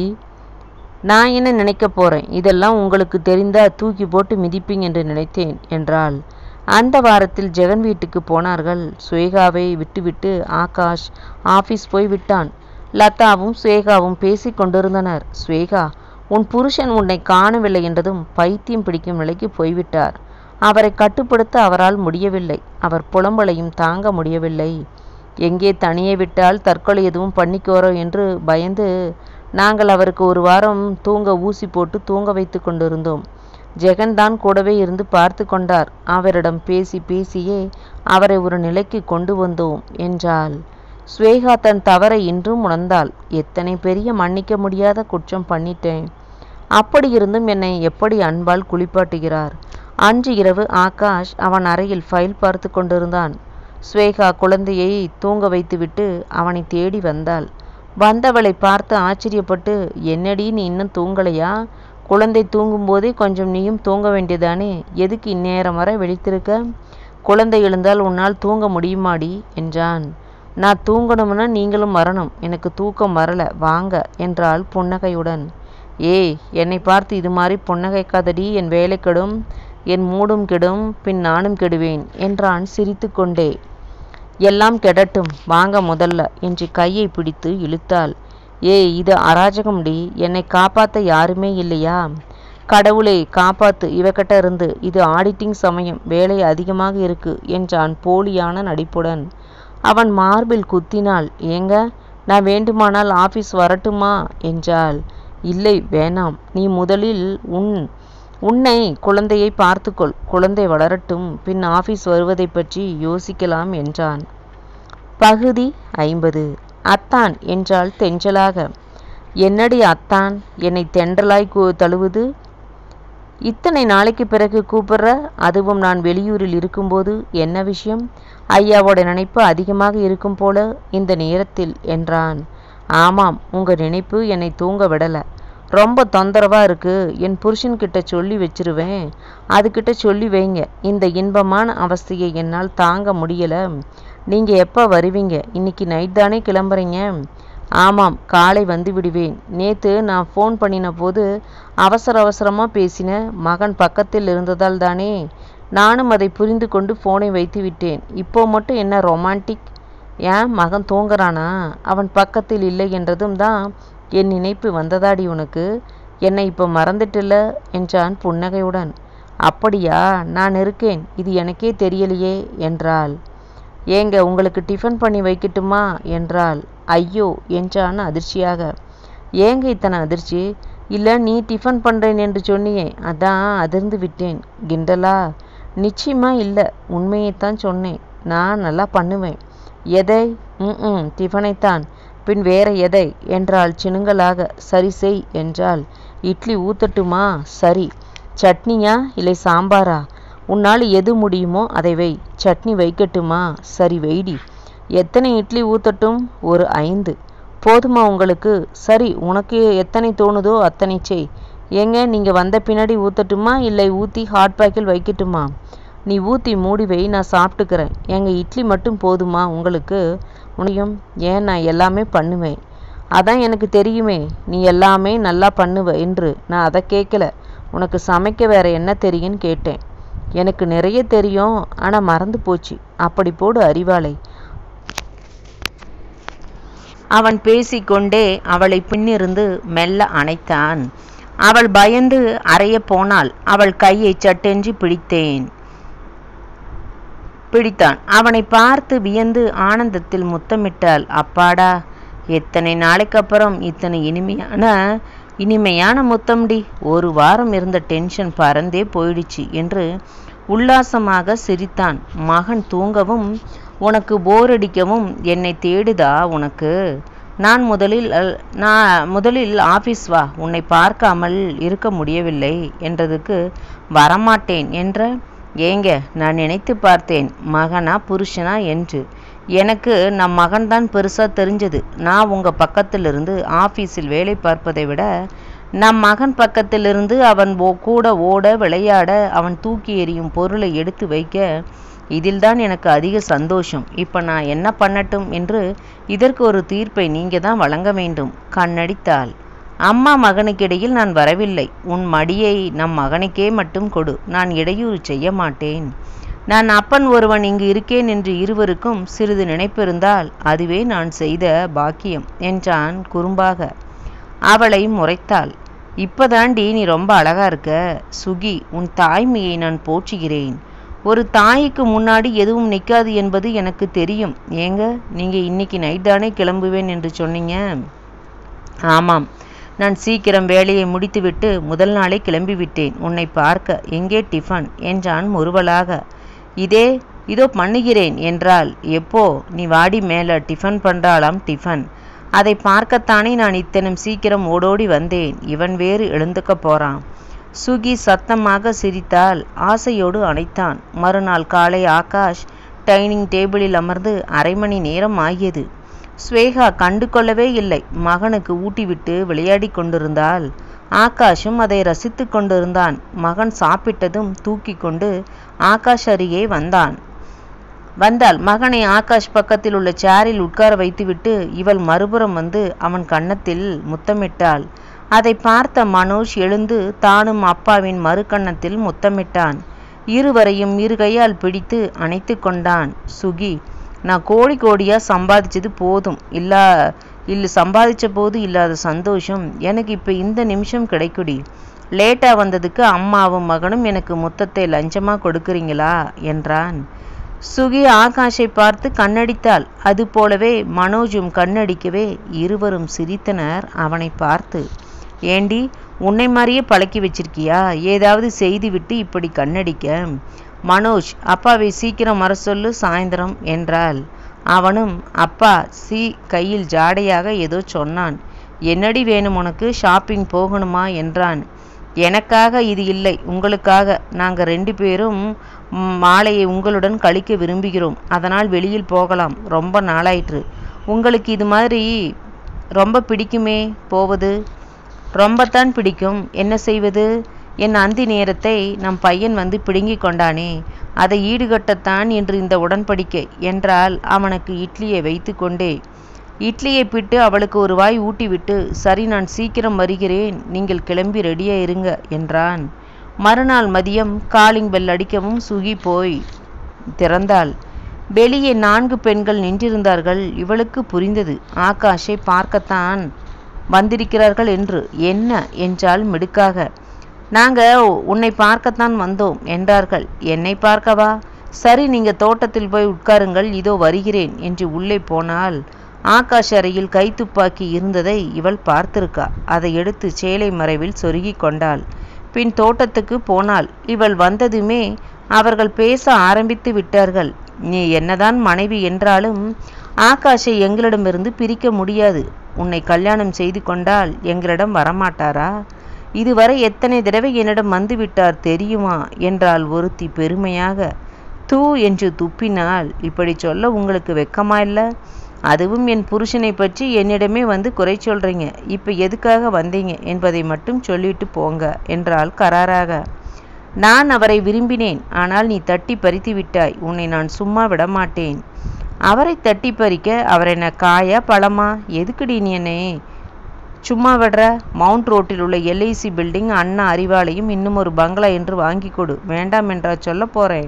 S1: நான் என்ன நினைக்க போறேன்? இதெல்லாம் உங்களுக்கு தெரிந்தா தூக்கி போட்டு மிதிப்பீங்க என்று நினைத்தேன் என்றாள். அந்த வாரத்தில் ஜெகன் வீட்டுக்கு போனார்கள். சுவேகாவை விட்டுவிட்டு ஆகாஷ் ஆஃபீஸ் போய் விட்டான். லதாவும் சுவேகாவும் பேசி கொண்டிருந்தனர். சுவேகா, உன் புருஷன் உன்னை காணவில்லை என்றதும் பைத்தியம் பிடிக்கும் நிலைக்கு போய்விட்டார். அவரை கட்டுப்படுத்த அவரால் முடியவில்லை. அவர் புலம்பலையும் தாங்க முடியவில்லை. எங்கே தனியே விட்டால் தற்கொலை எதுவும் பண்ணிக்கோரோ என்று பயந்து நாங்கள் அவருக்கு ஒரு வாரம் தூங்க ஊசி போட்டு தூங்க வைத்து கொண்டிருந்தோம். ஜெகன் தான் கூடவே இருந்து பார்த்து கொண்டார். அவரிடம் பேசி பேசியே அவரை ஒரு நிலைக்கு கொண்டு வந்தோம் என்றாள். சுவேகா தன் தவறை இன்றும் உணர்ந்தாள். எத்தனை பெரிய மன்னிக்க முடியாத குற்றம் பண்ணிட்டேன். அப்படி இருந்தும் என்னை எப்படி அன்பால் குளிப்பாட்டுகிறார். அன்று இரவு ஆகாஷ் அவன் அறையில் ஃபைல் பார்த்து கொண்டிருந்தான். சுவேகா குழந்தையை தூங்க வைத்துவிட்டு அவனை தேடி வந்தாள். வந்தவளை பார்த்து ஆச்சரியப்பட்டு, என்னடி நீ இன்னும் தூங்கலையா? குழந்தை தூங்கும்போதே கொஞ்சம் நீயும் தூங்க வேண்டியதானே, எதுக்கு இந்நேரம் வரை விழித்திருக்க? குழந்தை எழுந்தால் உன்னால் தூங்க முடியுமாடி என்றான். நான் தூங்கணும்னா நீங்களும் வரணும், எனக்கு தூக்கம் வரல, வாங்க என்றாள் புன்னகையுடன். ஏய், என்னை பார்த்து இது மாதிரி புன்னகைக்காதடி, என் வேலை கெடும், என் மூடும் கெடும், பின் நானும் கெடுவேன் என்றான் சிரித்து கொண்டே. எல்லாம் கெடட்டும், வாங்க முதல்ல என்று கையை பிடித்து இழுத்தாள். ஏய், இது அராஜகம்டி, என்னை காப்பாற்ற யாருமே இல்லையா? கடவுளே காப்பாத்து இவகிட்ட இருந்து, இது ஆடிட்டிங் சமயம், வேலை அதிகமாக இருக்கு என்றான் போலியான நடிப்புடன். அவன் மார்பில் குத்தினாள். ஏங்க, நான் வேண்டுமானால் ஆஃபீஸ் வரட்டுமா என்றாள். இல்லை வேணாம், நீ முதலில் உன்னை குழந்தையை பார்த்துக்கொள், குழந்தை வளரட்டும், பின் ஆஃபீஸ் வருவதை பற்றி யோசிக்கலாம் என்றான். பகுதி 50. அத்தான் என்றாள் தென்றலாக. என்னடி அத்தான், என்னை தென்றலாய் தழுவுது? இத்தனை நாளைக்கு பிறகு கூப்பிடுற, அதுவும் நான் வெளியூரில் இருக்கும்போது. என்ன விஷயம்? ஐயாவோட நினைப்பு அதிகமாக இருக்கும் போல இந்த நேரத்தில் என்றான். ஆமாம், உங்க நினைப்பு என்னை தூங்க விடல, ரொம்ப தொந்தரவாக இருக்குது. என் புருஷன்கிட்ட சொல்லி வச்சிருவேன், அதுக்கிட்ட சொல்லி வைங்க. இந்த இன்பமான அவஸ்தையை என்னால் தாங்க முடியலை. நீங்கள் எப்போ வருவீங்க? இன்னைக்கு நைட் தானே கிளம்புறீங்க? ஆமாம், காலை வந்து விடுவேன். நேற்று நான் ஃபோன் பண்ணின போது அவசரமாக பேசின, மகன் பக்கத்தில் இருந்ததால் தானே. நானும் அதை புரிந்து கொண்டு ஃபோனை வைத்து விட்டேன். இப்போ மட்டும் என்ன ரொமான்டிக்? ஏன் மகன் தூங்குறானா? அவன் பக்கத்தில் இல்லை என்றதும் தான் என் நினைப்பு வந்ததாடி உனக்கு. என்னை இப்போ மறந்துட்டில்ல என்றான் புன்னகையுடன். அப்படியா, நான் இருக்கேன், இது எனக்கே தெரியலையே என்றாள். ஏங்க, உங்களுக்கு டிஃபன் பண்ணி வைக்கட்டுமா என்றாள். ஐயோ என்றான் அதிர்ச்சியாக. ஏங்க இத்தனை அதிர்ச்சி? இல்லை, நீ டிஃபன் பண்ணுறேன் என்று சொன்னியே, அதான் அதிர்ந்து விட்டேன். கிண்டலா? நிச்சயமா இல்லை, உண்மையைத்தான் சொன்னேன். நான் நல்லா பண்ணுவேன். எதை? டிஃபனைத்தான். பின் வேற எதை என்றாள் சினுங்கலாக. சரி செய் என்றாள். இட்லி ஊத்தட்டுமா? சரி. சட்னியா இல்லை சாம்பாரா? உன்னால் எது முடியுமோ அதை வை. சட்னி வைக்கட்டுமா? சரி வைடி. எத்தனை இட்லி ஊத்தட்டும்? ஒரு 5 போதுமா உங்களுக்கு? சரி, உனக்கு எத்தனை தோணுதோ அத்தனை செய். ஏங்க நீங்கள் வந்த பின்னாடி ஊற்றட்டுமா இல்லை ஊற்றி ஹாட் பேக்கில் வைக்கட்டுமா? நீ ஊற்றி மூடி வை, நான் சாப்பிட்டுக்கிறேன். எங்கள் இட்லி மட்டும் போதுமா உங்களுக்கு? உன்னையும் ஏன் நான் எல்லாமே பண்ணுவேன். அதான் எனக்கு தெரியுமே, நீ எல்லாமே நல்லா பண்ணுவ என்று. நான் அதை கேட்கல. உனக்கு சமைக்க வேற என்ன தெரியும்னு கேட்டேன். எனக்கு நிறைய தெரியும், ஆனால் மறந்து போச்சு. அப்படி போடு அறிவாளை. அவன் பேசிக்கொண்டே அவளை பின்னிருந்து மெல்ல அணைத்தான். அவள் பயந்து அறைய போனாள். அவள் கையை சட்டென்று பிடித்தான். அவனை பார்த்து வியந்து ஆனந்தத்தில் முத்தமிட்டாள். அப்பாடா, எத்தனை நாளைக்கு அப்புறம் இத்தனை இனிமையான முத்தம்டி. ஒரு வாரம் இருந்த டென்ஷன் பறந்தே போயிடுச்சு என்று உல்லாசமாக சிரித்தான். மகன் தூங்கவும் உனக்கு போர் அடிக்கவும் என்னை தேடுதா உனக்கு? நான் முதலில் ஆஃபீஸ் வா, உன்னை பார்க்காமல் இருக்க முடியவில்லை என்றதுக்கு வரமாட்டேன் என்ற. ஏங்க, நான் நினைத்து பார்த்தேன், மகனா புருஷனா என்று. எனக்கு நம் மகன்தான் பெருசாக தெரிஞ்சது. நான் உங்கள் பக்கத்திலிருந்து ஆஃபீஸில் வேலை பார்ப்பதை விட நம் மகன் பக்கத்திலிருந்து அவன் கூட ஓட விளையாட, அவன் தூக்கி எறியும் பொருளை எடுத்து வைக்க, இதில்தான் எனக்கு அதிக சந்தோஷம். இப்போ நான் என்ன பண்ணட்டும் என்று இதற்கு ஒரு தீர்ப்பை நீங்கள் தான் வழங்க வேண்டும். கண்ணடித்தாள். அம்மா மகனுக்கிடையில் நான் வரவில்லை. உன் மடியை நம் மகனுக்கே மட்டும் கொடு. நான் இடையூறு செய்ய மாட்டேன். நான் அப்பன் ஒருவன் இங்கு இருக்கேன் என்று இருவருக்கும் சிறிது நினைப்பிருந்தால் அதுவே நான் செய்த பாக்கியம் என்றான் குறும்பாக. அவளை முறைத்தாள். இப்பதாண்டி நீ ரொம்ப அழகா இருக்க சுகி. உன் தாய்மையை நான் போற்றுகிறேன். ஒரு தாய்க்கு முன்னாடி எதுவும் நிற்காது என்பது எனக்கு தெரியும். ஏங்க, நீங்கள் இன்னைக்கு நைட் தானே கிளம்புவேன் என்று சொன்னீங்க? ஆமாம், நான் சீக்கிரம் வேலையை முடித்துவிட்டு முதல் நாளே கிளம்பிவிட்டேன் உன்னை பார்க்க. எங்கே டிஃபன் என்றான் முறுவலாக. இதோ பண்ணுகிறேன் என்றால். எப்போ? நீ வாடி மேலே. டிஃபன் பண்ணுறாளாம். டிஃபன் அதை பார்க்கத்தானே நான் இத்தனை சீக்கிரம் ஓடோடி வந்தேன். இவன் வேறு எழுந்துக்க போறான். சுகி சத்தமாக சிரித்தால். ஆசையோடு அணைத்தான். மறுநாள் காலை ஆகாஷ் டைனிங் டேபிளில் அமர்ந்து அரை மணி நேரம் ஆகியது. ஸ்வேகா கண்டு கொள்ளவே இல்லை. மகனுக்கு ஊட்டிவிட்டு விளையாடி கொண்டிருந்தாள். ஆகாஷும் அதை ரசித்து கொண்டிருந்தான். மகன் சாப்பிட்டதும் தூக்கி கொண்டு ஆகாஷ் அருகே வந்தாள். மகனை ஆகாஷ் பக்கத்தில் உள்ள சேரில் உட்கார வைத்துவிட்டு இவள் மறுபுறம் வந்து அவன் கன்னத்தில் முத்தமிட்டாள். அதை பார்த்த மனோஜ் எழுந்து தானும் அப்பாவின் மறு கன்னத்தில் முத்தமிட்டான். இருவரையும் இரு கையால் பிடித்து அணைத்து கொண்டான். சுகி, நான் கோடியா சம்பாதிச்சது போதும். சம்பாதிச்ச போது இல்லாத சந்தோஷம் எனக்கு இப்போ இந்த நிமிஷம் கிடைக்குடி. லேட்டாக வந்ததுக்கு அம்மாவும் மகனும் எனக்கு முத்தத்தை லஞ்சமாக கொடுக்குறீங்களா என்றான். சுகி ஆகாஷை பார்த்து கண்ணடித்தாள். அது போலவே மனோஜும் கண்ணடிக்கவே இருவரும் சிரித்தனர் அவனை பார்த்து. ஏண்டி, உன்னை மாதிரியே பழக்கி வச்சிருக்கியா? ஏதாவது செய்து விட்டு இப்படி கண்ணடிக்க? மனோஜ், அப்பாவை சீக்கிரம் வர சொல்லு, சாயந்தரம் என்றாள். அவனும் அப்பா கையில் ஜாடையாக ஏதோ சொன்னான். என்னடி வேணும் உனக்கு? ஷாப்பிங் போகணுமா என்றான். எனக்காக இது இல்லை, உங்களுக்காக. நாங்கள் 2 பேரும் மாலையை உங்களுடன் கழிக்க விரும்புகிறோம். அதனால் வெளியில் போகலாம். ரொம்ப நாளாயிற்று. உங்களுக்கு இது மாதிரி ரொம்ப பிடிக்குமே போவது? ரொம்பத்தான் பிடிக்கும். என்ன செய்வது? என் அந்தி நேரத்தை நம் பையன் வந்து பிடுங்கி கொண்டானே, அதை ஈடுகட்டத்தான் என்று இந்த உடன்படிக்கை என்றால் அவனுக்கு இட்லியை வைத்து கொண்டே. இட்லியை பிட்டு அவளுக்கு ஒரு வாய் ஊட்டிவிட்டு, சரி நான் சீக்கிரம் வருகிறேன், நீங்கள் கிளம்பி ரெடியா இருங்க என்றான். மறுநாள் மதியம் காலிங் பெல் அடிக்கவும் சுகி போய் திறந்தாள். வெளியே 4 பெண்கள் நின்றிருந்தார்கள். இவளுக்கு புரிந்தது, ஆகாஷை பார்க்கத்தான் வந்திருக்கிறார்கள் என்று. என்ன என்றால் மிடுக்காக. நாங்கள் உன்னை பார்க்கத்தான் வந்தோம் என்றார்கள். என்னை பார்க்கவா? சரி, நீங்கள் தோட்டத்தில் போய் உட்காருங்கள், இதோ வருகிறேன் என்று உள்ளே போனால் ஆகாஷ் அறையில் கைத்துப்பாக்கி இருந்ததை இவள் பார்த்திருக்கா. அதை எடுத்து சேலை மறைவில் சொருகி கொண்டாள். பின் தோட்டத்துக்கு போனாள். இவள் வந்ததுமே அவர்கள் பேச ஆரம்பித்து விட்டார்கள். நீ என்னதான் மனைவி என்றாலும் ஆகாஷை எங்களிடமிருந்து பிரிக்க முடியாது. உன்னை கல்யாணம் செய்து கொண்டால் எங்களிடம் வரமாட்டாரா? இதுவரை எத்தனை தடவை என்னிடம் வந்து விட்டார் தெரியுமா என்றாள் ஒருத்தி பெருமையாக. தூ என்று துப்பினாள். இப்படி சொல்ல உங்களுக்கு வெக்கமா இல்லை? அதுவும் என் புருஷனை பற்றி என்னிடமே வந்து குறை சொல்றீங்க. இப்போ எதுக்காக வந்தீங்க என்பதை மட்டும் சொல்லிட்டு போங்க என்றாள் கராராக. நான் அவரை விரும்பினேன். ஆனால் நீ தட்டி பறித்து விட்டாய். உன்னை நான் சும்மா விடமாட்டேன். அவரை தட்டி பறிக்க அவர் என்ன காயா பழமா? எதுக்குடி நீ என்னை சும்மா விடுற? மவுண்ட் ரோட்டில் உள்ள LIC பில்டிங், அண்ணா அறிவாலையும் இன்னும் ஒரு பங்களா என்று வாங்கி கொடு. வேண்டாம் என்றா சொல்ல போறேன்?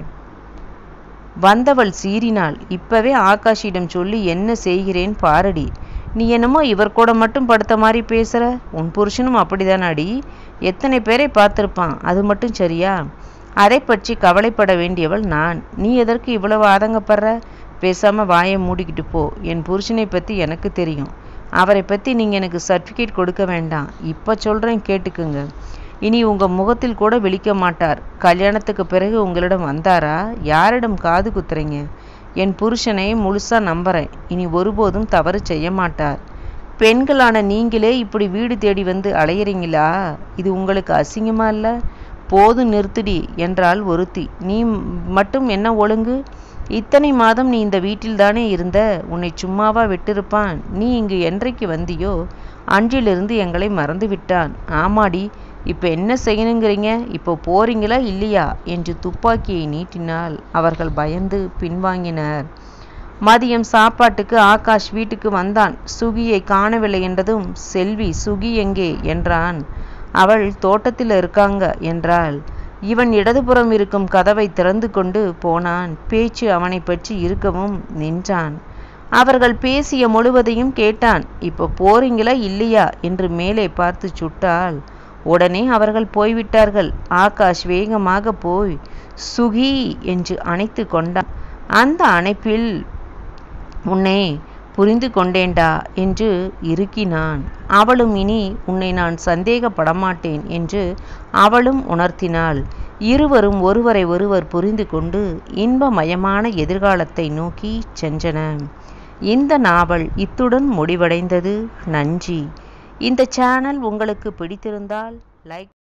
S1: வந்தவள் சீறினாள். இப்பவே ஆகாஷிடம் சொல்லி என்ன செய்கிறேன் பாரடி. நீ என்னமோ இவர் கூட மட்டும் படுத்த மாதிரி பேசுற. உன் புருஷனும் அப்படிதானாடி? எத்தனை பேரை பார்த்துருப்பான். அது மட்டும் சரியா? அதை பற்றி கவலைப்பட வேண்டியவள் நான். நீ எதற்கு இவ்வளவு ஆதங்கப்படுற? பேசாம வாயை மூடிக்கிட்டு போ. என் புருஷனை பற்றி எனக்கு தெரியும். அவரை பற்றி நீங்கள் எனக்கு சர்டிஃபிகேட் கொடுக்க வேண்டாம். இப்போ சொல்கிறேன் கேட்டுக்குங்க. இனி உங்கள் முகத்தில் கூட விழிக்க மாட்டார். கல்யாணத்துக்கு பிறகு உங்களிடம் வந்தாரா? யாரிடம் காது குத்துறீங்க? என் புருஷனை முழுசாக நம்புகிறேன். இனி ஒருபோதும் தவறு செய்ய மாட்டார். பெண்களான நீங்களே இப்படி வீடு தேடி வந்து அலையிறீங்களா? இது உங்களுக்கு அசிங்கமா இல்லை? போது நிறுத்துடி என்றாள் ஒருத்தி. நீ மட்டும் என்ன ஒழுங்கு? இத்தனை மாதம் நீ இந்த வீட்டில்தானே இருந்த. உன்னை சும்மாவா விட்டிருப்பான்? நீ இங்கு என்றைக்கு வந்தியோ அன்றிலிருந்து எங்களை மறந்து விட்டான். ஆமாடி, இப்போ என்ன செய்யணுங்கிறீங்க? இப்போ போறீங்களா இல்லையா என்று துப்பாக்கியை நீட்டினாள். அவர்கள் பயந்து பின்வாங்கினர். மதியம் சாப்பாட்டுக்கு ஆகாஷ் வீட்டுக்கு வந்தான். சுகியை காணவில்லை என்றதும், செல்வி சுகி எங்கே என்றான். அவள் தோட்டத்தில் இருக்காங்க என்றாள். இவன் இடதுபுறம் இருக்கும் கதவை திறந்து கொண்டு போனான். பேச்சு அவனை பற்றி இருக்கவும் நின்றான். அவர்கள் பேசிய முழுவதையும் கேட்டான். இப்போ போறீங்களா இல்லையா என்று மேலே பார்த்து சுட்டாள். உடனே அவர்கள் போய்விட்டார்கள். ஆகாஷ் வேகமாக போய் சுகி என்று அணைத்து கொண்டான். அந்த அணைப்பில் உன்னை புரிந்து கொண்டேண்டா என்று இறுக்கினான். அவளும் இனி உன்னை நான் சந்தேகப்படமாட்டேன் என்று அவளும் உணர்த்தினாள். இருவரும் ஒருவரை ஒருவர் புரிந்து கொண்டு இன்பமயமான எதிர்காலத்தை நோக்கி சென்றனர். இந்த நாவல் இத்துடன் முடிவடைந்தது. நன்றி. இந்த சேனல் உங்களுக்கு பிடித்திருந்தால் லைக்